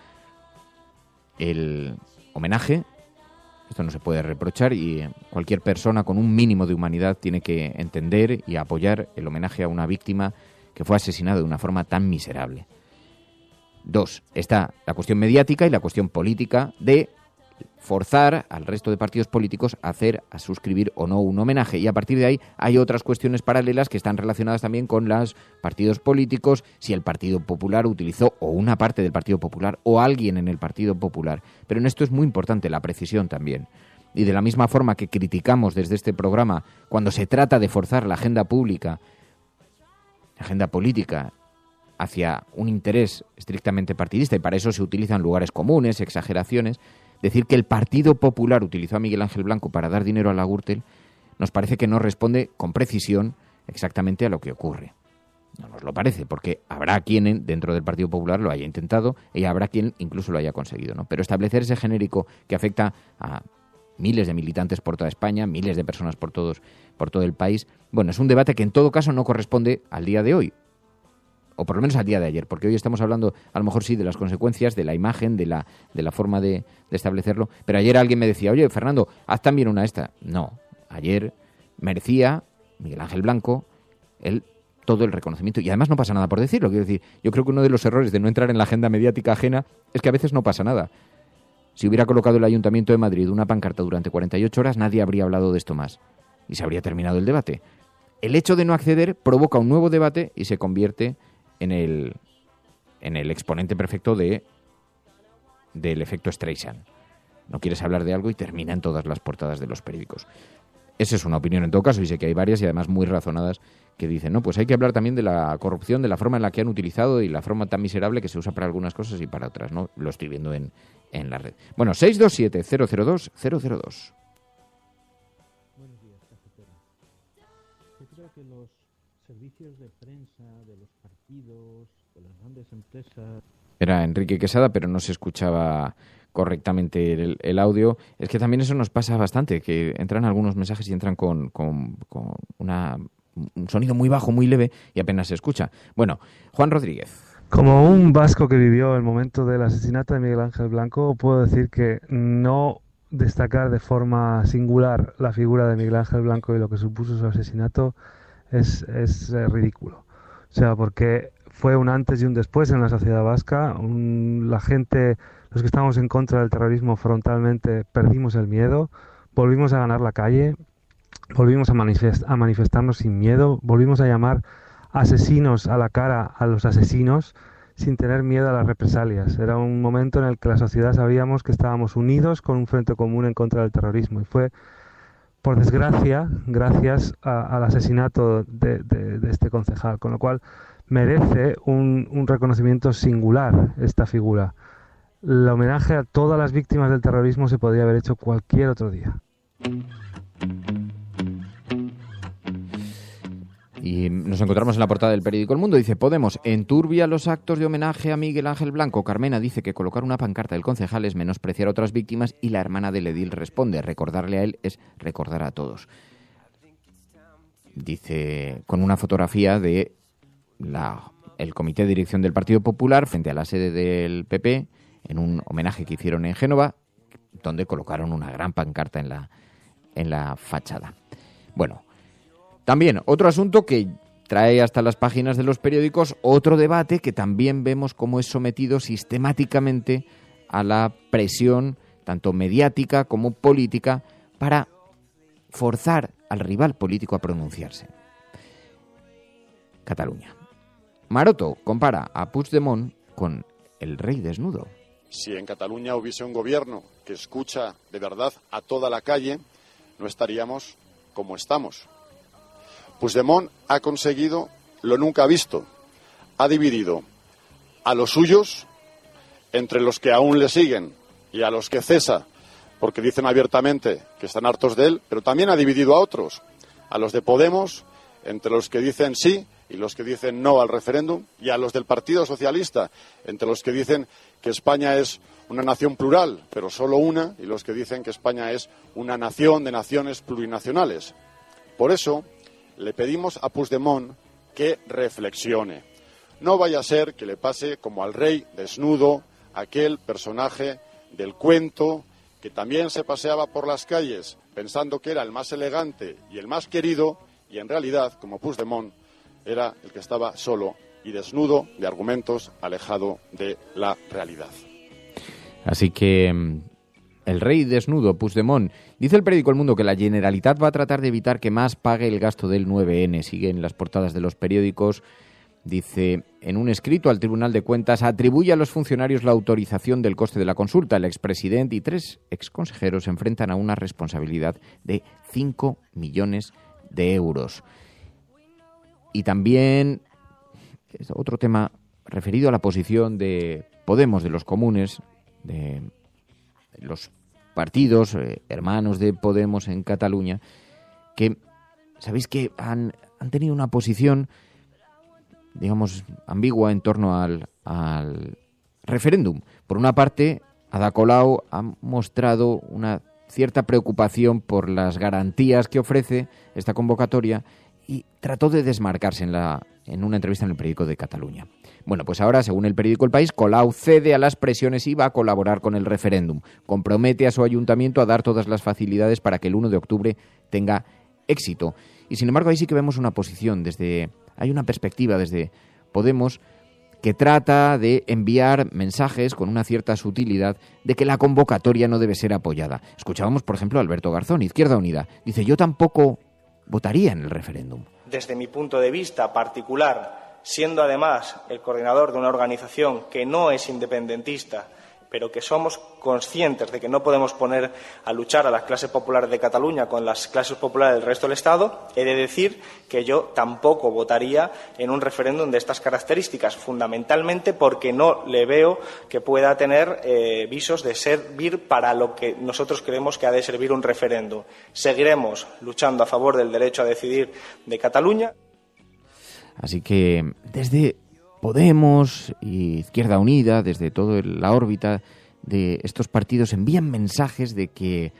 el homenaje, esto no se puede reprochar, y cualquier persona con un mínimo de humanidad tiene que entender y apoyar el homenaje a una víctima que fue asesinada de una forma tan miserable. 2, está la cuestión mediática y la cuestión política de forzar al resto de partidos políticos a suscribir o no un homenaje, y a partir de ahí hay otras cuestiones paralelas que están relacionadas también con los partidos políticos, si el Partido Popular utilizó, o una parte del Partido Popular, o alguien en el Partido Popular. Pero en esto es muy importante la precisión también. Y de la misma forma que criticamos desde este programa cuando se trata de forzar la agenda pública, la agenda política, hacia un interés estrictamente partidista, y para eso se utilizan lugares comunes, exageraciones, decir que el Partido Popular utilizó a Miguel Ángel Blanco para dar dinero a la Gürtel nos parece que no responde con precisión exactamente a lo que ocurre. No nos lo parece, porque habrá quien dentro del Partido Popular lo haya intentado y habrá quien incluso lo haya conseguido, ¿no? Pero establecer ese genérico que afecta a miles de militantes por toda España, miles de personas por todo el país, bueno, es un debate que en todo caso no corresponde al día de hoy, o por lo menos al día de ayer, porque hoy estamos hablando, a lo mejor sí, de las consecuencias, de la imagen, de la forma de establecerlo, pero ayer alguien me decía: oye, Fernando, haz también una esta. No, ayer merecía Miguel Ángel Blanco todo el reconocimiento, y además no pasa nada por decirlo. Quiero decir, yo creo que uno de los errores de no entrar en la agenda mediática ajena es que a veces no pasa nada. Si hubiera colocado el Ayuntamiento de Madrid una pancarta durante 48 horas, nadie habría hablado de esto más, y se habría terminado el debate. El hecho de no acceder provoca un nuevo debate y se convierte en el exponente perfecto del efecto Streisand. No quieres hablar de algo y termina en todas las portadas de los periódicos. Esa es una opinión en todo caso, y sé que hay varias y además muy razonadas que dicen, no, pues hay que hablar también de la corrupción, de la forma en la que han utilizado y la forma tan miserable que se usa para algunas cosas y para otras, ¿no? Lo estoy viendo en la red. Bueno, 627-002-002. Buenos días, cafetera. Yo creo que los servicios de prensa de los partidos, de las grandes empresas... Era Enrique Quesada, pero no se escuchaba correctamente el audio. Es que también eso nos pasa bastante, que entran algunos mensajes y entran con un sonido muy bajo, muy leve, y apenas se escucha. Bueno, Juan Rodríguez. Como un vasco que vivió el momento del asesinato de Miguel Ángel Blanco, puedo decir que no destacar de forma singular la figura de Miguel Ángel Blanco y lo que supuso su asesinato es ridículo. O sea, porque fue un antes y un después en la sociedad vasca. La gente, los que estábamos en contra del terrorismo frontalmente, perdimos el miedo, volvimos a ganar la calle, volvimos a manifestarnos sin miedo, volvimos a llamar asesinos a la cara a los asesinos sin tener miedo a las represalias. Era un momento en el que la sociedad sabíamos que estábamos unidos con un frente común en contra del terrorismo, y fue, por desgracia, gracias al asesinato de este concejal, con lo cual merece un reconocimiento singular esta figura. El homenaje a todas las víctimas del terrorismo se podría haber hecho cualquier otro día. Y nos encontramos en la portada del periódico El Mundo. Dice: Podemos enturbia los actos de homenaje a Miguel Ángel Blanco. Carmena dice que colocar una pancarta del concejal es menospreciar a otras víctimas, y la hermana del edil responde: recordarle a él es recordar a todos. Dice, con una fotografía de el comité de dirección del Partido Popular frente a la sede del PP, en un homenaje que hicieron en Génova, donde colocaron una gran pancarta en la fachada. Bueno, también otro asunto que trae hasta las páginas de los periódicos, otro debate que también vemos cómo es sometido sistemáticamente a la presión, tanto mediática como política, para forzar al rival político a pronunciarse. Cataluña. Maroto compara a Puigdemont con el rey desnudo. Si en Cataluña hubiese un gobierno que escucha de verdad a toda la calle, no estaríamos como estamos. Puigdemont ha conseguido lo nunca visto. Ha dividido a los suyos entre los que aún le siguen y a los que cesa, porque dicen abiertamente que están hartos de él, pero también ha dividido a otros, a los de Podemos, entre los que dicen sí y los que dicen no al referéndum, y a los del Partido Socialista, entre los que dicen que España es una nación plural, pero solo una, y los que dicen que España es una nación de naciones plurinacionales. Por eso le pedimos a Puigdemont que reflexione. No vaya a ser que le pase como al rey desnudo, aquel personaje del cuento que también se paseaba por las calles pensando que era el más elegante y el más querido, y en realidad, como Puigdemont, era el que estaba solo y desnudo de argumentos, alejado de la realidad. Así que el rey desnudo, Puigdemont. Dice el periódico El Mundo que la Generalitat va a tratar de evitar que Mas pague el gasto del 9N. Sigue en las portadas de los periódicos. Dice, en un escrito al Tribunal de Cuentas, atribuye a los funcionarios la autorización del coste de la consulta. El expresidente y 3 exconsejeros se enfrentan a una responsabilidad de 5 millones de euros. Y también otro tema referido a la posición de Podemos, de los comunes, de los partidos hermanos de Podemos en Cataluña, que sabéis que han tenido una posición, digamos, ambigua en torno al referéndum. Por una parte, Ada Colau ha mostrado una cierta preocupación por las garantías que ofrece esta convocatoria y trató de desmarcarse en una entrevista en el periódico de Cataluña. Bueno, pues ahora, según el periódico El País, Colau cede a las presiones y va a colaborar con el referéndum. Compromete a su ayuntamiento a dar todas las facilidades para que el 1 de octubre tenga éxito. Y sin embargo, ahí sí que vemos una posición hay una perspectiva desde Podemos que trata de enviar mensajes con una cierta sutilidad de que la convocatoria no debe ser apoyada. Escuchábamos, por ejemplo, a Alberto Garzón, Izquierda Unida. Dice, yo tampoco votaría en el referéndum. Desde mi punto de vista particular, siendo además el coordinador de una organización que no es independentista, pero que somos conscientes de que no podemos poner a luchar a las clases populares de Cataluña con las clases populares del resto del Estado, he de decir que yo tampoco votaría en un referéndum de estas características, fundamentalmente porque no le veo que pueda tener visos de servir para lo que nosotros creemos que ha de servir un referéndum. Seguiremos luchando a favor del derecho a decidir de Cataluña. Así que desde Podemos y Izquierda Unida, desde toda la órbita de estos partidos, envían mensajes de que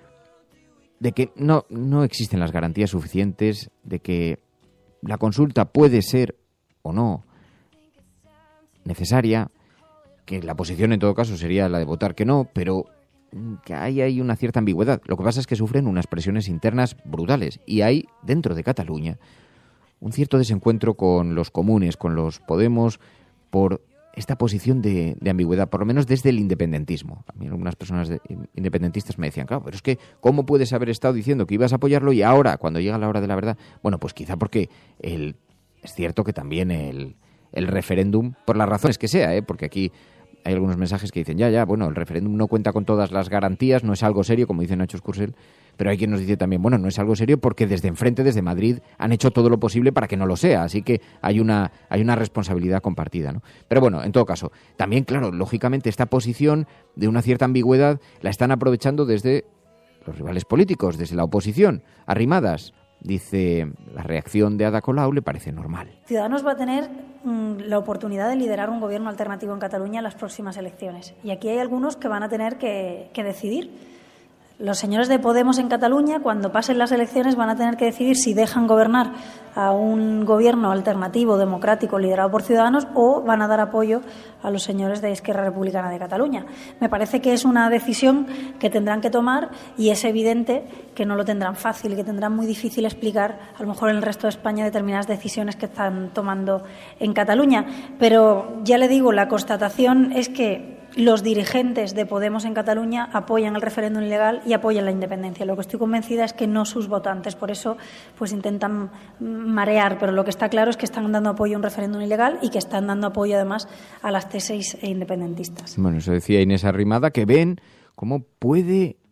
no existen las garantías suficientes, de que la consulta puede ser o no necesaria, que la posición en todo caso sería la de votar que no, pero que hay una cierta ambigüedad. Lo que pasa es que sufren unas presiones internas brutales y hay, dentro de Cataluña, un cierto desencuentro con los comunes, con los Podemos, por esta posición de ambigüedad, por lo menos desde el independentismo. A mí algunas personas independentistas me decían, claro, pero es que ¿cómo puedes haber estado diciendo que ibas a apoyarlo y ahora, cuando llega la hora de la verdad? Bueno, pues quizá porque es cierto que también el referéndum, por las razones que sea, porque aquí hay algunos mensajes que dicen, bueno, el referéndum no cuenta con todas las garantías, no es algo serio, como dice Nacho Escursel, pero hay quien nos dice también, bueno, no es algo serio porque desde enfrente, desde Madrid, han hecho todo lo posible para que no lo sea, así que hay una responsabilidad compartida, ¿no? Pero bueno, en todo caso, también, claro, lógicamente esta posición de una cierta ambigüedad la están aprovechando desde los rivales políticos, desde la oposición, arrimadas. Dice, la reacción de Ada Colau le parece normal. Ciudadanos va a tener la oportunidad de liderar un gobierno alternativo en Cataluña en las próximas elecciones. Y aquí hay algunos que van a tener que decidir. Los señores de Podemos en Cataluña, cuando pasen las elecciones, van a tener que decidir si dejan gobernar a un gobierno alternativo, democrático, liderado por Ciudadanos, o van a dar apoyo a los señores de Esquerra Republicana de Cataluña. Me parece que es una decisión que tendrán que tomar y es evidente que no lo tendrán fácil y que tendrán muy difícil explicar, a lo mejor en el resto de España, determinadas decisiones que están tomando en Cataluña. Pero ya le digo, la constatación es que los dirigentes de Podemos en Cataluña apoyan el referéndum ilegal y apoyan la independencia. Lo que estoy convencida es que no sus votantes. Por eso pues intentan marear, pero lo que está claro es que están dando apoyo a un referéndum ilegal y que están dando apoyo además a las tesis independentistas. Bueno, eso decía Inés Arrimada, que ven cómo puede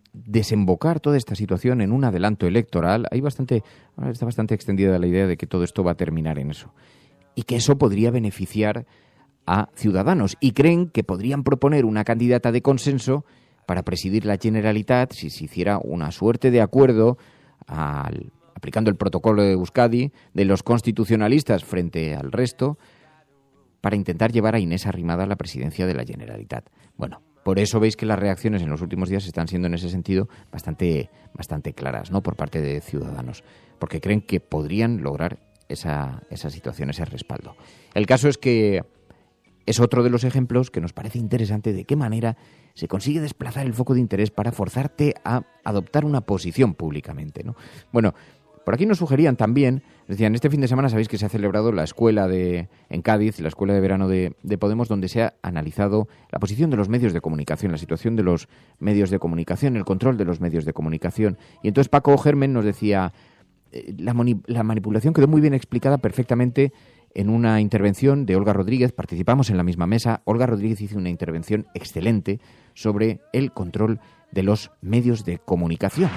desembocar toda esta situación en un adelanto electoral. Ahora está bastante extendida la idea de que todo esto va a terminar en eso. Y que eso podría beneficiar a Ciudadanos. Y creen que podrían proponer una candidata de consenso para presidir la Generalitat si se hiciera una suerte de acuerdo aplicando el protocolo de Euskadi de los constitucionalistas frente al resto para intentar llevar a Inés Arrimada a la presidencia de la Generalitat. Bueno, por eso veis que las reacciones en los últimos días están siendo en ese sentido bastante claras, ¿no?, por parte de Ciudadanos, porque creen que podrían lograr esa situación, ese respaldo. El caso es que es otro de los ejemplos que nos parece interesante de qué manera se consigue desplazar el foco de interés para forzarte a adoptar una posición públicamente, ¿no? Bueno, por aquí nos sugerían también, decían, este fin de semana sabéis que se ha celebrado la escuela en Cádiz, la escuela de verano de Podemos, donde se ha analizado la posición de los medios de comunicación, la situación de los medios de comunicación, el control de los medios de comunicación. Y entonces Paco Germen nos decía, la manipulación quedó muy bien explicada perfectamente en una intervención de Olga Rodríguez. Participamos en la misma mesa. Olga Rodríguez hizo una intervención excelente sobre el control de los medios de comunicación.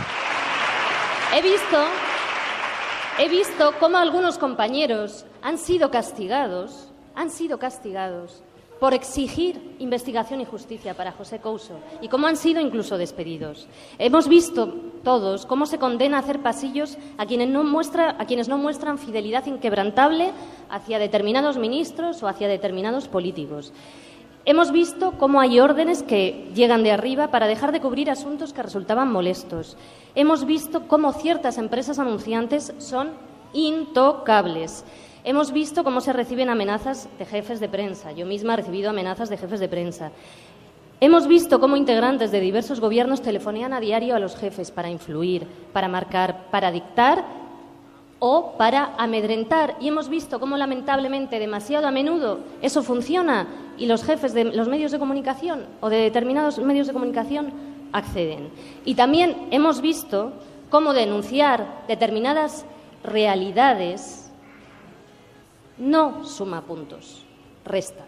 He visto cómo algunos compañeros han sido castigados por exigir investigación y justicia para José Couso y cómo han sido incluso despedidos. Hemos visto todos cómo se condena a hacer pasillos a quienes no muestran fidelidad inquebrantable hacia determinados ministros o hacia determinados políticos. Hemos visto cómo hay órdenes que llegan de arriba para dejar de cubrir asuntos que resultaban molestos. Hemos visto cómo ciertas empresas anunciantes son intocables. Hemos visto cómo se reciben amenazas de jefes de prensa. Yo misma he recibido amenazas de jefes de prensa. Hemos visto cómo integrantes de diversos gobiernos telefonean a diario a los jefes para influir, para marcar, para dictar o para amedrentar. Y hemos visto cómo, lamentablemente, demasiado a menudo eso funciona y los jefes de los medios de comunicación o de determinados medios de comunicación acceden. Y también hemos visto cómo denunciar determinadas realidades no suma puntos, resta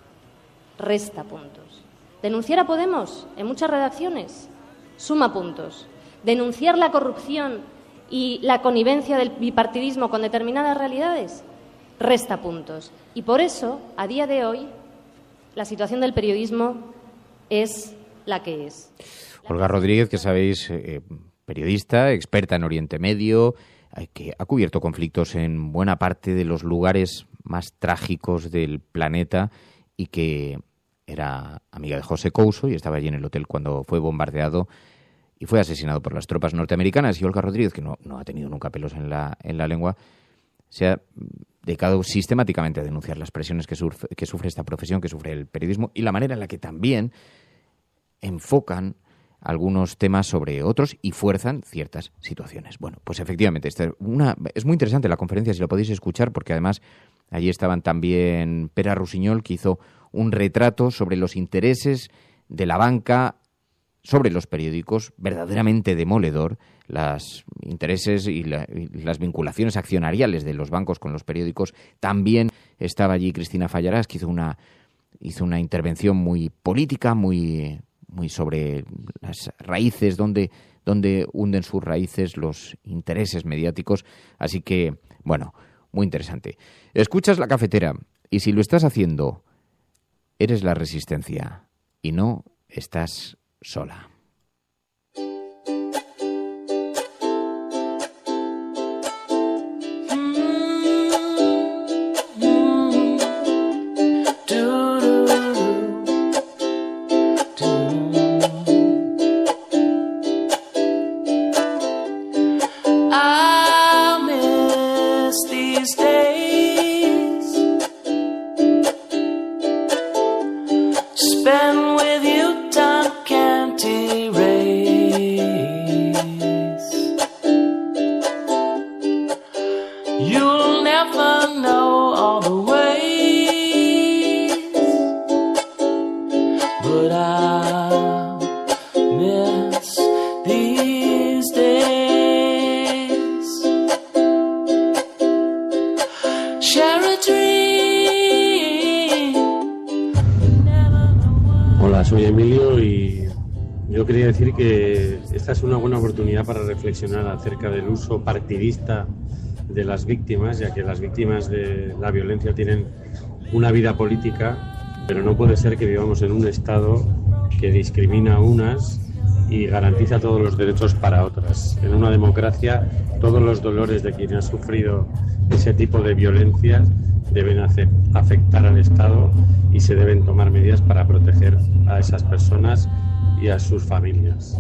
puntos. Denunciar a Podemos en muchas redacciones suma puntos. Denunciar la corrupción y la connivencia del bipartidismo con determinadas realidades resta puntos. Y por eso, a día de hoy, la situación del periodismo es la que es. Olga Rodríguez, que sabéis, periodista, experta en Oriente Medio, que ha cubierto conflictos en buena parte de los lugares más trágicos del planeta y que era amiga de José Couso y estaba allí en el hotel cuando fue bombardeado y fue asesinado por las tropas norteamericanas. Y Olga Rodríguez, que no ha tenido nunca pelos en la lengua, se ha dedicado sistemáticamente a denunciar las presiones que sufre esta profesión, que sufre el periodismo, y la manera en la que también enfocan algunos temas sobre otros y fuerzan ciertas situaciones. Bueno, pues efectivamente, es muy interesante la conferencia, si lo podéis escuchar, porque además allí estaban también Pere Rusiñol, que hizo un retrato sobre los intereses de la banca sobre los periódicos, verdaderamente demoledor, los intereses y las vinculaciones accionariales de los bancos con los periódicos. También estaba allí Cristina Fallarás, que hizo una intervención muy política, muy sobre las raíces, donde hunden sus raíces los intereses mediáticos. Así que, bueno, muy interesante. Escuchas La Cafetera y si lo estás haciendo, eres la resistencia y no estás sola. Hola, soy Emilio y Yo quería decir que esta es una buena oportunidad para reflexionar acerca del uso partidista de las víctimas, ya que las víctimas de la violencia tienen una vida política, pero no puede ser que vivamos en un Estado que discrimina a unas y garantiza todos los derechos para otras. En una democracia, todos los dolores de quien ha sufrido ese tipo de violencias deben afectar al Estado y se deben tomar medidas para proteger a esas personas y a sus familias.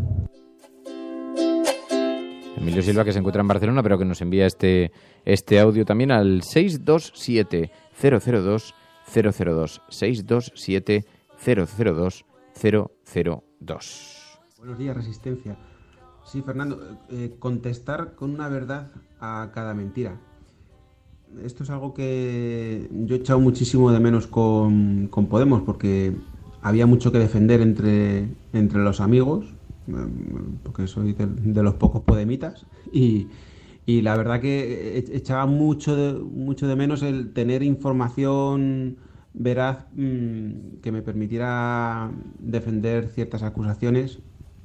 Emilio Silva, que se encuentra en Barcelona, pero que nos envía este audio también al 627 002 002 627 002 002. Buenos días, Resistencia. Sí, Fernando, contestar con una verdad a cada mentira. Esto es algo que yo he echado muchísimo de menos con Podemos, porque había mucho que defender entre los amigos, porque soy de los pocos podemitas, y la verdad que echaba mucho de menos el tener información veraz que me permitiera defender ciertas acusaciones.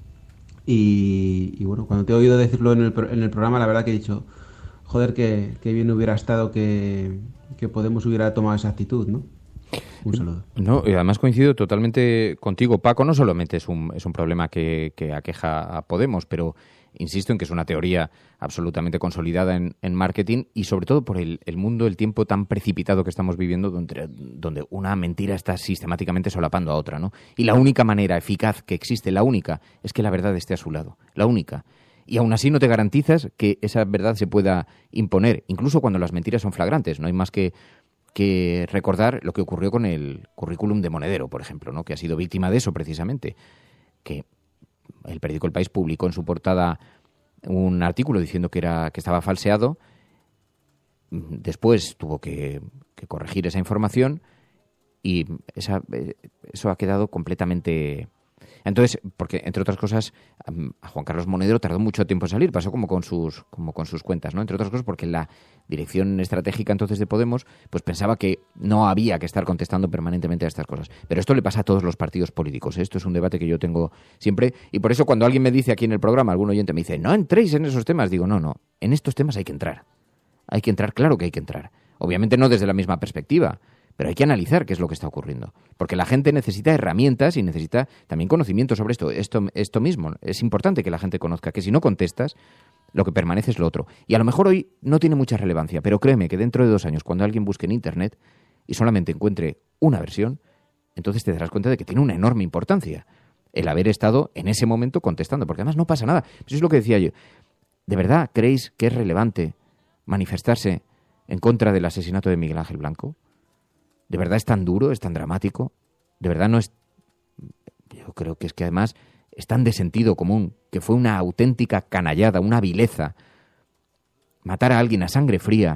Y bueno, cuando te he oído decirlo en el programa, la verdad que he dicho, joder, que bien hubiera estado que Podemos hubiera tomado esa actitud, ¿no? Un saludo. No, y además coincido totalmente contigo, Paco. No solamente es un problema que aqueja a Podemos, pero insisto en que es una teoría absolutamente consolidada en marketing y sobre todo por el mundo, el tiempo tan precipitado que estamos viviendo, donde una mentira está sistemáticamente solapando a otra, ¿no? Y la única manera eficaz que existe, la única, es que la verdad esté a su lado. La única. Y aún así no te garantizas que esa verdad se pueda imponer, incluso cuando las mentiras son flagrantes. No hay más que recordar lo que ocurrió con el currículum de Monedero, por ejemplo, ¿no? Que ha sido víctima de eso precisamente, que el periódico El País publicó en su portada un artículo diciendo que estaba falseado. Después tuvo que corregir esa información y eso ha quedado completamente... Entonces, porque entre otras cosas, a Juan Carlos Monedero tardó mucho tiempo en salir, pasó como con sus cuentas, ¿no? Entre otras cosas porque la dirección estratégica entonces de Podemos pues pensaba que no había que estar contestando permanentemente a estas cosas. Pero esto le pasa a todos los partidos políticos. Esto es un debate que yo tengo siempre y por eso cuando alguien me dice aquí en el programa, algún oyente me dice, no entréis en esos temas, digo, no, en estos temas hay que entrar. Hay que entrar, claro que hay que entrar. Obviamente no desde la misma perspectiva, pero hay que analizar qué es lo que está ocurriendo. Porque la gente necesita herramientas y necesita también conocimiento sobre esto mismo. Es importante que la gente conozca que si no contestas, lo que permanece es lo otro. Y a lo mejor hoy no tiene mucha relevancia, pero créeme que dentro de 2 años, cuando alguien busque en Internet y solamente encuentre una versión, entonces te darás cuenta de que tiene una enorme importancia el haber estado en ese momento contestando. Porque además no pasa nada. Eso es lo que decía yo. ¿De verdad creéis que es relevante manifestarse en contra del asesinato de Miguel Ángel Blanco? ¿De verdad es tan duro, es tan dramático? ¿De verdad no es...? Yo creo que es que además es tan de sentido común, que fue una auténtica canallada, una vileza. Matar a alguien a sangre fría,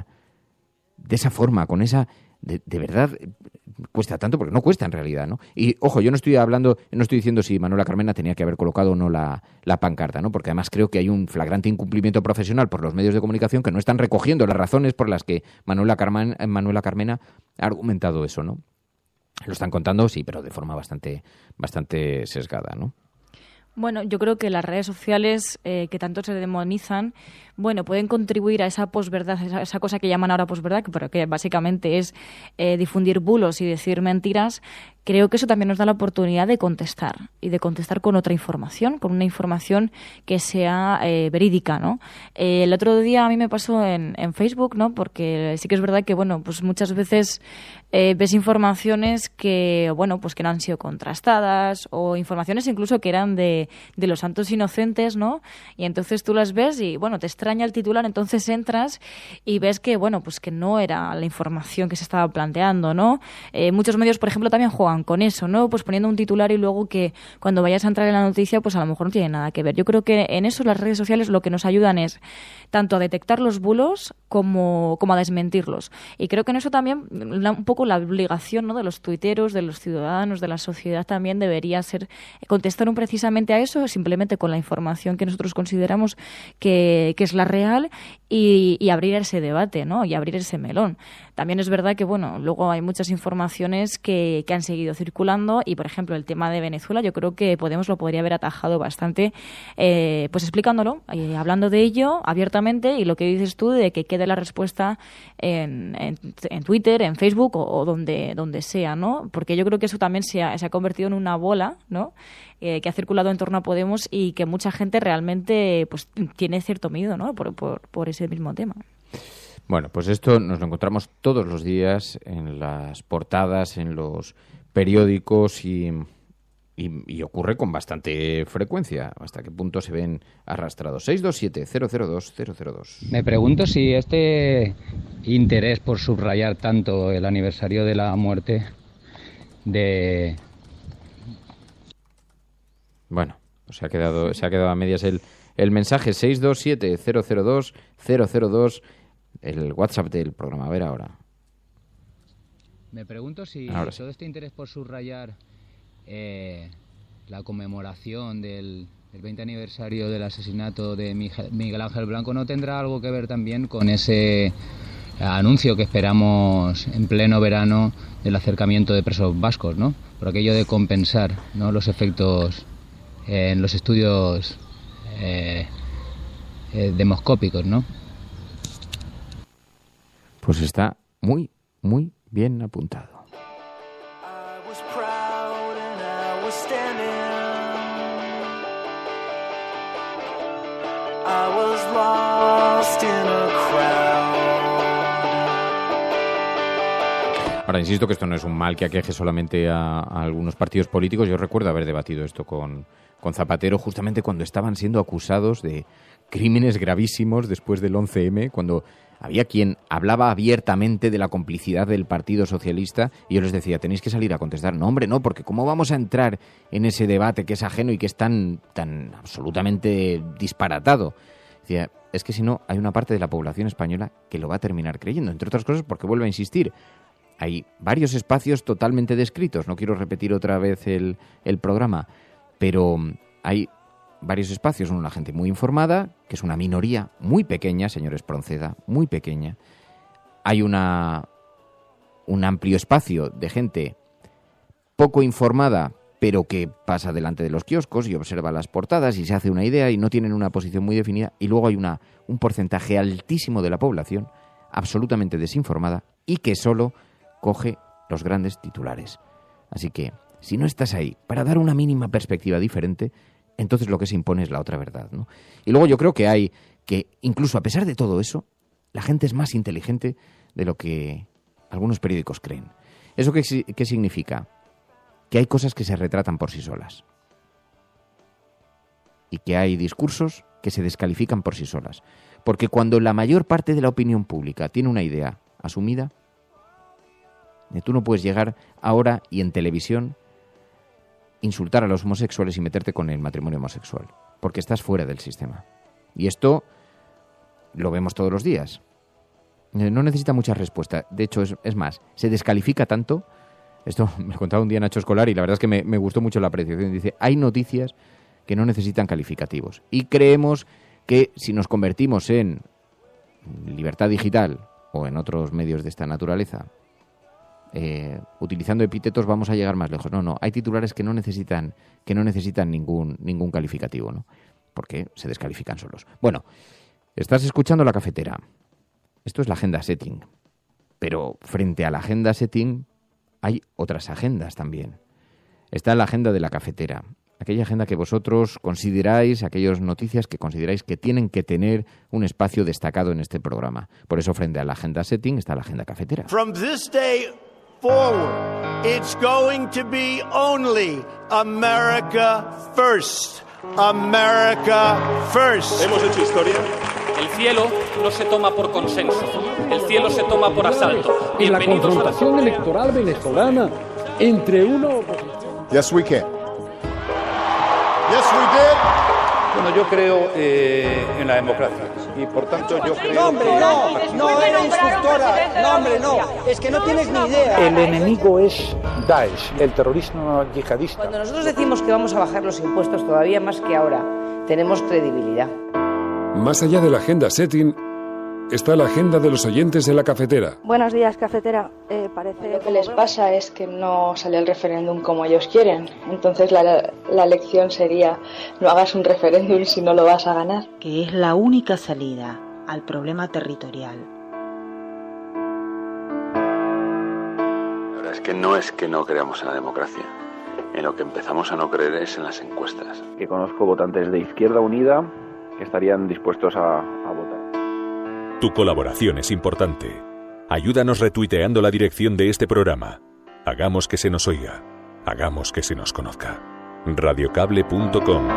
de esa forma, con esa... De verdad, cuesta tanto, porque no cuesta en realidad, ¿no? Y, ojo, yo no estoy diciendo si Manuela Carmena tenía que haber colocado o no la pancarta, ¿no? Porque además creo que hay un flagrante incumplimiento profesional por los medios de comunicación que no están recogiendo las razones por las que Manuela Carmena ha argumentado eso, ¿no? Lo están contando, sí, pero de forma bastante sesgada, ¿no? Bueno, yo creo que las redes sociales que tanto se demonizan, bueno, pueden contribuir a esa posverdad, esa cosa que llaman ahora posverdad, pero que básicamente es difundir bulos y decir mentiras. Creo que eso también nos da la oportunidad de contestar y de contestar con otra información, con una información que sea verídica, ¿no? El otro día a mí me pasó en Facebook, ¿no? Porque sí que es verdad que, bueno, pues muchas veces ves informaciones que, bueno, pues que no han sido contrastadas o informaciones incluso que eran de los santos inocentes, ¿no? Y entonces tú las ves y, bueno, te extraña el titular, entonces entras y ves que, bueno, pues que no era la información que se estaba planteando, ¿no? Muchos medios, por ejemplo, también juegan con eso, ¿no? Pues poniendo un titular y luego que cuando vayas a entrar en la noticia, pues a lo mejor no tiene nada que ver. Yo creo que en eso las redes sociales lo que nos ayudan es tanto a detectar los bulos como a desmentirlos. Y creo que en eso también un poco la obligación, ¿no?, de los tuiteros, de los ciudadanos, de la sociedad también debería ser contestar precisamente a eso, simplemente con la información que nosotros consideramos que es la real y abrir ese debate, ¿no? Y abrir ese melón. También es verdad que, bueno, luego hay muchas informaciones que han seguido circulando y, por ejemplo, el tema de Venezuela, yo creo que Podemos lo podría haber atajado bastante, pues explicándolo, hablando de ello abiertamente, y lo que dices tú de que quede la respuesta en Twitter, en Facebook o donde sea, ¿no? Porque yo creo que eso también se ha convertido en una bola, ¿no? Que ha circulado en torno a Podemos y que mucha gente realmente pues tiene cierto miedo, ¿no? por ese mismo tema. Bueno, pues esto nos lo encontramos todos los días en las portadas, en los periódicos y ocurre con bastante frecuencia. ¿Hasta qué punto se ven arrastrados? 627-002-002. Me pregunto si este interés por subrayar tanto el aniversario de la muerte de... Bueno, pues se ha quedado a medias el mensaje. 627-002-002, el WhatsApp del programa. A ver ahora. Me pregunto si todo este interés por subrayar la conmemoración del 20 aniversario del asesinato de Miguel Ángel Blanco no tendrá algo que ver también con ese anuncio que esperamos en pleno verano del acercamiento de presos vascos, ¿no? Por aquello de compensar, ¿no?, los efectos en los estudios demoscópicos, ¿no? Pues está muy, muy bien apuntado. I was lost in a crowd. Ahora, insisto que esto no es un mal que aqueje solamente a algunos partidos políticos. Yo recuerdo haber debatido esto con Zapatero justamente cuando estaban siendo acusados de crímenes gravísimos después del 11M, cuando había quien hablaba abiertamente de la complicidad del Partido Socialista y yo les decía, tenéis que salir a contestar. No, hombre, no, porque ¿cómo vamos a entrar en ese debate que es ajeno y que es tan absolutamente disparatado? Decía, es que si no, hay una parte de la población española que lo va a terminar creyendo, entre otras cosas porque vuelvo a insistir, hay varios espacios totalmente descritos, no quiero repetir otra vez el programa, pero hay varios espacios, una gente muy informada, que es una minoría muy pequeña, señor Espronceda, muy pequeña. Hay un amplio espacio de gente poco informada, pero que pasa delante de los kioscos y observa las portadas y se hace una idea y no tienen una posición muy definida. Y luego hay un porcentaje altísimo de la población absolutamente desinformada y que solo coge los grandes titulares. Así que, si no estás ahí para dar una mínima perspectiva diferente, entonces lo que se impone es la otra verdad, ¿no? Y luego yo creo que incluso a pesar de todo eso, la gente es más inteligente de lo que algunos periódicos creen. ¿Eso qué significa? Que hay cosas que se retratan por sí solas. Y que hay discursos que se descalifican por sí solas. Porque cuando la mayor parte de la opinión pública tiene una idea asumida, tú no puedes llegar ahora y en televisión insultar a los homosexuales y meterte con el matrimonio homosexual, porque estás fuera del sistema. Y esto lo vemos todos los días. No necesita mucha respuesta. De hecho, es más, se descalifica tanto. Esto me contaba un día Nacho Escolar y la verdad es que me gustó mucho la apreciación. Dice, hay noticias que no necesitan calificativos. Y creemos que si nos convertimos en Libertad Digital o en otros medios de esta naturaleza, utilizando epítetos vamos a llegar más lejos. No, hay titulares que no necesitan ningún calificativo, ¿no? Porque se descalifican solos. Bueno, estás escuchando La Cafetera. Esto es la agenda setting. Pero frente a la agenda setting hay otras agendas también. Está la agenda de La Cafetera. Aquella agenda que vosotros consideráis, aquellas noticias que consideráis que tienen que tener un espacio destacado en este programa. Por eso frente a la agenda setting está la agenda cafetera. From this day forward, it's going to be only America first. America first. Hemos hecho historia. El cielo no se toma por consenso. El cielo se toma por asalto. En la confrontación electoral venezolana entre uno... Yes, we can. Yes, we did. Bueno, yo creo en la democracia y por tanto yo creo... No, hombre, no era instructora. No, hombre, no. Es que no tienes ni idea. El enemigo es Daesh, el terrorismo yihadista. Cuando nosotros decimos que vamos a bajar los impuestos todavía más que ahora, tenemos credibilidad. Más allá de la agenda setting, está la agenda de los oyentes de la cafetera. Buenos días, cafetera. Parece lo que les pasa es que no sale el referéndum como ellos quieren. Entonces la lección sería: no hagas un referéndum si no lo vas a ganar. Que es la única salida al problema territorial. La verdad es que no creamos en la democracia. En lo que empezamos a no creer es en las encuestas. Que conozco votantes de Izquierda Unida que estarían dispuestos a votar. Tu colaboración es importante. Ayúdanos retuiteando la dirección de este programa. Hagamos que se nos oiga. Hagamos que se nos conozca. Radiocable.com.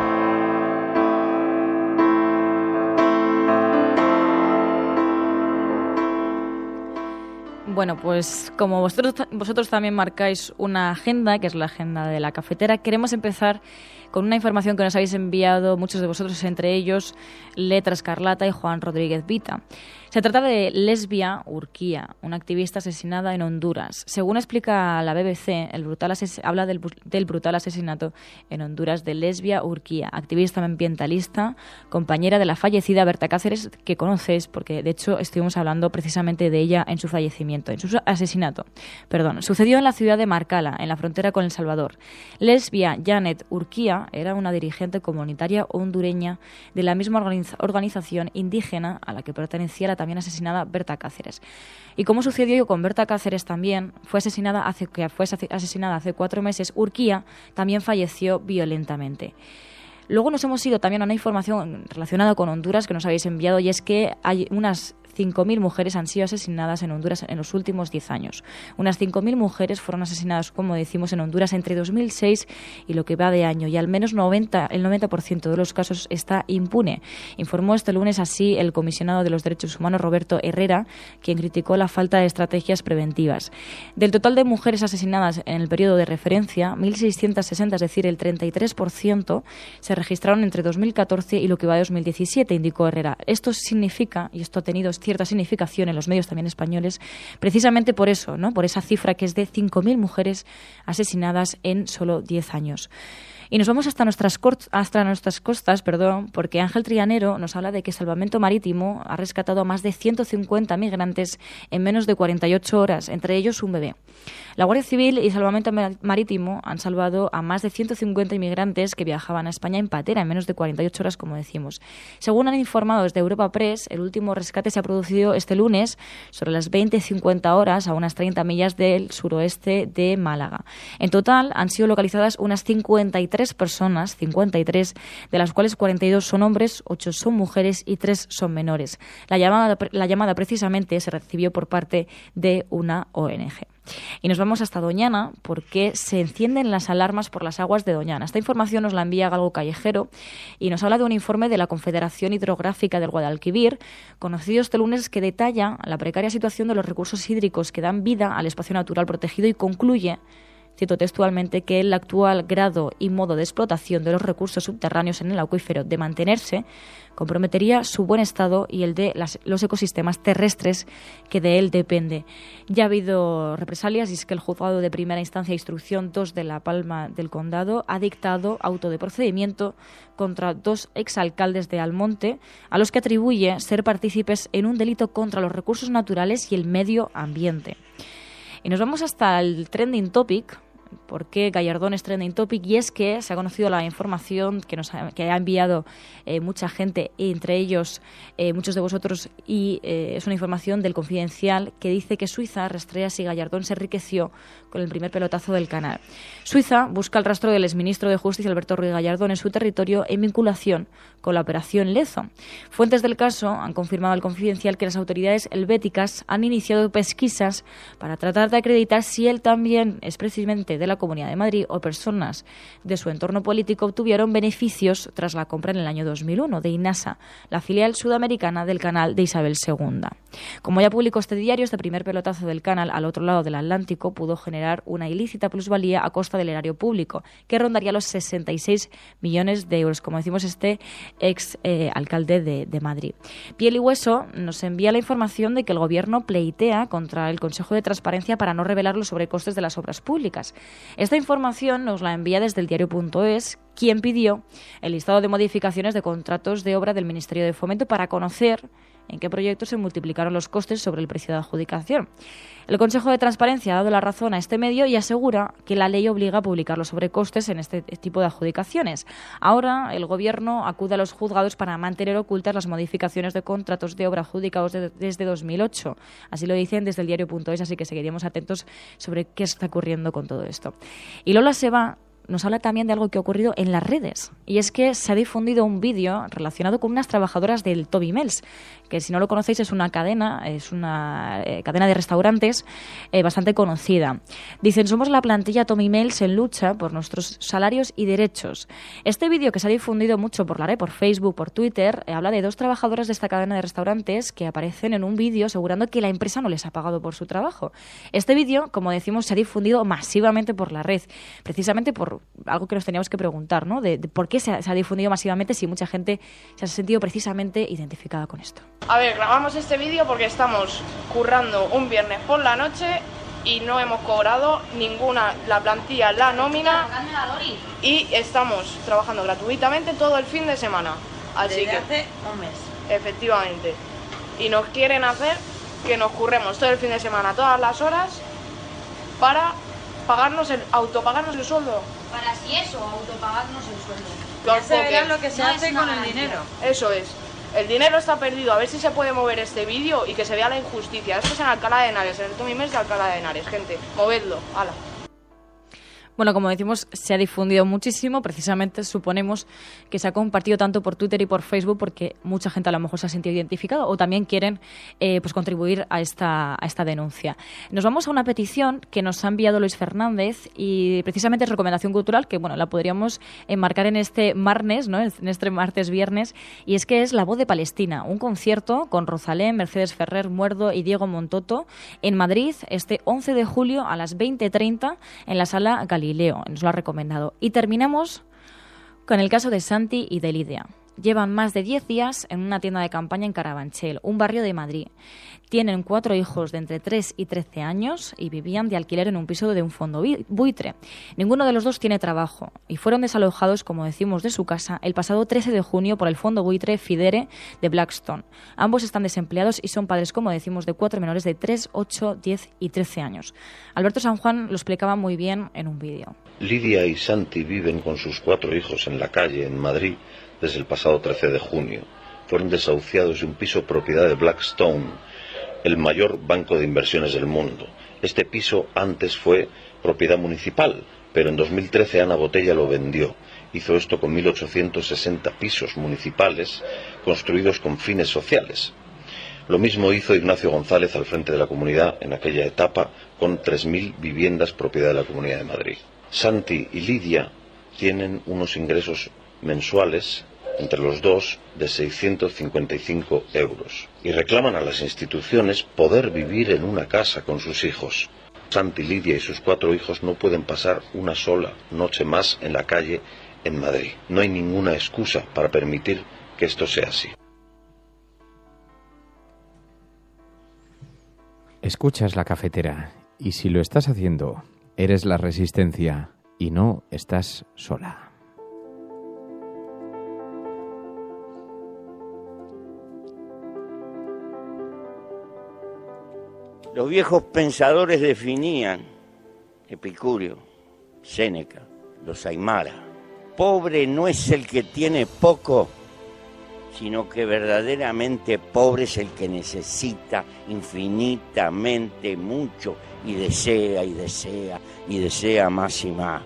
Bueno, pues como vosotros también marcáis una agenda, que es la agenda de la cafetera, queremos empezar con una información que nos habéis enviado muchos de vosotros, entre ellos Letra Escarlata y Juan Rodríguez Vita. Se trata de Lesbia Urquía, una activista asesinada en Honduras. Según explica la BBC, habla del brutal asesinato en Honduras de Lesbia Urquía, activista ambientalista, compañera de la fallecida Berta Cáceres, que conoces porque de hecho estuvimos hablando precisamente de ella en su fallecimiento, en su asesinato. Sucedió en la ciudad de Marcala, en la frontera con El Salvador. Lesbia Janet Urquía era una dirigente comunitaria hondureña de la misma organización indígena a la que pertenecía la también asesinada Berta Cáceres. Y como sucedió con Berta Cáceres también, fue asesinada hace 4 meses, Urquía también falleció violentamente. Luego nos hemos ido también a una información relacionada con Honduras que nos habéis enviado, y es que hay unas 5.000 mujeres han sido asesinadas en Honduras en los últimos 10 años. Unas 5.000 mujeres fueron asesinadas, como decimos, en Honduras entre 2006 y lo que va de año, y al menos el 90% de los casos está impune. Informó este lunes así el comisionado de los derechos humanos, Roberto Herrera, quien criticó la falta de estrategias preventivas. Del total de mujeres asesinadas en el periodo de referencia, 1.660, es decir, el 33%, se registraron entre 2014 y lo que va de 2017, indicó Herrera. Esto significa, y esto ha tenido cierta significación en los medios también españoles, precisamente por eso, ¿no? Por esa cifra que es de 5.000 mujeres asesinadas en solo 10 años. Y nos vamos hasta nuestras costas, porque Ángel Trianero nos habla de que Salvamento Marítimo ha rescatado a más de 150 migrantes en menos de 48 horas, entre ellos un bebé. La Guardia Civil y Salvamento Marítimo han salvado a más de 150 inmigrantes que viajaban a España en patera en menos de 48 horas, como decimos. Según han informado desde Europa Press, el último rescate se ha producido este lunes sobre las 20:50 horas a unas 30 millas del suroeste de Málaga. En total han sido localizadas unas 53 personas, 53, de las cuales 42 son hombres, 8 son mujeres y 3 son menores. La llamada precisamente se recibió por parte de una ONG. Y nos vamos hasta Doñana, porque se encienden las alarmas por las aguas de Doñana. Esta información nos la envía Galgo Callejero y nos habla de un informe de la Confederación Hidrográfica del Guadalquivir, conocido este lunes, que detalla la precaria situación de los recursos hídricos que dan vida al espacio natural protegido y concluye, cito textualmente, que el actual grado y modo de explotación de los recursos subterráneos en el acuífero de mantenerse comprometería su buen estado y el de los ecosistemas terrestres que de él depende. Ya ha habido represalias, y es que el Juzgado de Primera Instancia e Instrucción 2 de La Palma del Condado ha dictado auto de procedimiento contra 2 exalcaldes de Almonte, a los que atribuye ser partícipes en un delito contra los recursos naturales y el medio ambiente. Y nos vamos hasta el trending topic, porque Gallardón es trending topic, y es que se ha conocido la información que ha enviado mucha gente, entre ellos muchos de vosotros, y es una información del Confidencial que dice que Suiza rastrea si Gallardón se enriqueció con el primer pelotazo del canal. Suiza busca el rastro del exministro de Justicia Alberto Ruiz Gallardón en su territorio en vinculación con la operación Lezo. Fuentes del caso han confirmado al Confidencial que las autoridades helvéticas han iniciado pesquisas para tratar de acreditar si él también es presidente de la Comunidad de Madrid o personas de su entorno político obtuvieron beneficios tras la compra en el año 2001 de Inasa, la filial sudamericana del canal de Isabel II. Como ya publicó este diario, este primer pelotazo del canal al otro lado del Atlántico pudo generar una ilícita plusvalía a costa del erario público, que rondaría los 66 millones de euros, como decimos este ex alcalde de Madrid. Piel y Hueso nos envía la información de que el Gobierno pleitea contra el Consejo de Transparencia para no revelar los sobrecostes de las obras públicas. Esta información nos la envía desde el diario.es, quien pidió el listado de modificaciones de contratos de obra del Ministerio de Fomento para conocer en qué proyectos se multiplicaron los costes sobre el precio de adjudicación. El Consejo de Transparencia ha dado la razón a este medio y asegura que la ley obliga a publicar los sobrecostes en este tipo de adjudicaciones. Ahora, el Gobierno acude a los juzgados para mantener ocultas las modificaciones de contratos de obra adjudicados desde 2008. Así lo dicen desde el diario.es, así que seguiremos atentos sobre qué está ocurriendo con todo esto. Y Lola Sebá nos habla también de algo que ha ocurrido en las redes, y es que se ha difundido un vídeo relacionado con unas trabajadoras del Toby Mel's, que si no lo conocéis es una cadena de restaurantes bastante conocida. Dicen: somos la plantilla Toby Mel's en lucha por nuestros salarios y derechos. Este vídeo, que se ha difundido mucho por la red, por Facebook, por Twitter, habla de dos trabajadoras de esta cadena de restaurantes que aparecen en un vídeo asegurando que la empresa no les ha pagado por su trabajo. Este vídeo, como decimos, se ha difundido masivamente por la red, precisamente por algo que nos teníamos que preguntar, ¿no? De por qué se ha difundido masivamente si mucha gente se ha sentido precisamente identificada con esto. A ver, grabamos este vídeo porque estamos currando un viernes por la noche y no hemos cobrado ninguna, la plantilla, la nómina, y estamos trabajando gratuitamente todo el fin de semana. Así que hace un mes. Efectivamente. Y nos quieren hacer que nos curremos todo el fin de semana, todas las horas, para autopagarnos el sueldo. Para si eso, autopagarnos el sueldo. Ya se verá lo que se hace con el dinero. Eso es. El dinero está perdido. A ver si se puede mover este vídeo y que se vea la injusticia. Esto es en Alcalá de Henares, en el Toby Mel's de Alcalá de Henares. Gente, movedlo. ¡Hala! Bueno, como decimos, se ha difundido muchísimo. Precisamente suponemos que se ha compartido tanto por Twitter y por Facebook porque mucha gente a lo mejor se ha sentido identificada o también quieren pues contribuir a esta denuncia. Nos vamos a una petición que nos ha enviado Luis Fernández y precisamente es recomendación cultural que la podríamos enmarcar en este martes, ¿no? En este martes-viernes, y es que es La Voz de Palestina, un concierto con Rosalén, Mercedes Ferrer, Muerdo y Diego Montoto en Madrid este 11 de julio a las 20:30 en la Sala Galileo. Nos lo ha recomendado. Y terminamos con el caso de Santi y de Lidia. Llevan más de 10 días en una tienda de campaña en Carabanchel, un barrio de Madrid. Tienen 4 hijos de entre 3 y 13 años y vivían de alquiler en un piso de un fondo buitre. Ninguno de los dos tiene trabajo y fueron desalojados, como decimos, de su casa el pasado 13 de junio por el fondo buitre Fidere de Blackstone. Ambos están desempleados y son padres, como decimos, de 4 menores de 3, 8, 10 y 13 años. Alberto San Juan lo explicaba muy bien en un vídeo. Lidia y Santi viven con sus 4 hijos en la calle, en Madrid, desde el pasado 13 de junio. Fueron desahuciados de un piso propiedad de Blackstone, el mayor banco de inversiones del mundo. Este piso antes fue propiedad municipal, pero en 2013 Ana Botella lo vendió. Hizo esto con 1.860 pisos municipales construidos con fines sociales. Lo mismo hizo Ignacio González al frente de la comunidad en aquella etapa, con 3.000 viviendas propiedad de la Comunidad de Madrid. Santi y Lidia tienen unos ingresos mensuales entre los dos de 655 euros y reclaman a las instituciones poder vivir en una casa con sus hijos. Santi, Lidia y sus 4 hijos no pueden pasar una sola noche más en la calle en Madrid. No hay ninguna excusa para permitir que esto sea así. Escuchas La Cafetera y si lo estás haciendo, eres la Resistencia y no estás sola. Los viejos pensadores definían, Epicurio, Séneca, los Aymara: pobre no es el que tiene poco, sino que verdaderamente pobre es el que necesita infinitamente mucho y desea y desea y desea más y más.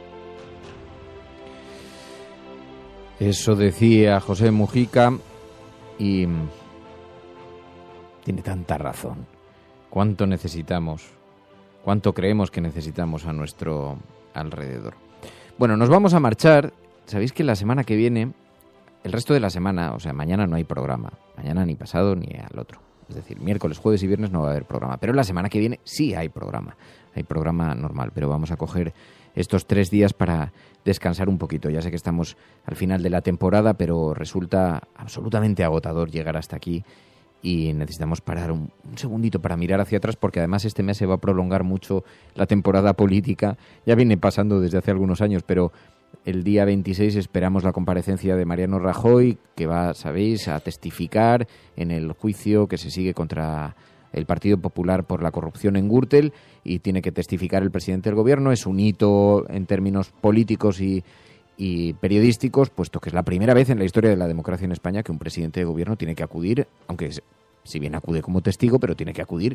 Eso decía José Mujica y tiene tanta razón. ¿Cuánto necesitamos? ¿Cuánto creemos que necesitamos a nuestro alrededor? Bueno, nos vamos a marchar. Sabéis que la semana que viene, el resto de la semana, o sea, mañana no hay programa. Mañana ni pasado ni al otro. Es decir, miércoles, jueves y viernes no va a haber programa. Pero la semana que viene sí hay programa. Hay programa normal, pero vamos a coger estos 3 días para descansar un poquito. Ya sé que estamos al final de la temporada, pero resulta absolutamente agotador llegar hasta aquí. Y necesitamos parar un segundito para mirar hacia atrás porque además este mes se va a prolongar mucho la temporada política. Ya viene pasando desde hace algunos años, pero El día 26 esperamos la comparecencia de Mariano Rajoy, que va, sabéis, a testificar en el juicio que se sigue contra el Partido Popular por la corrupción en Gürtel, y tiene que testificar el presidente del Gobierno. Es un hito en términos políticos y periodísticos, puesto que es la primera vez en la historia de la democracia en España que un presidente de Gobierno tiene que acudir, aunque si bien acude como testigo, pero tiene que acudir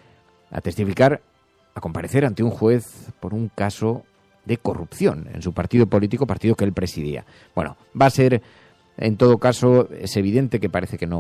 a testificar, a comparecer ante un juez por un caso de corrupción en su partido político, partido que él presidía. Bueno, va a ser, en todo caso, es evidente que parece que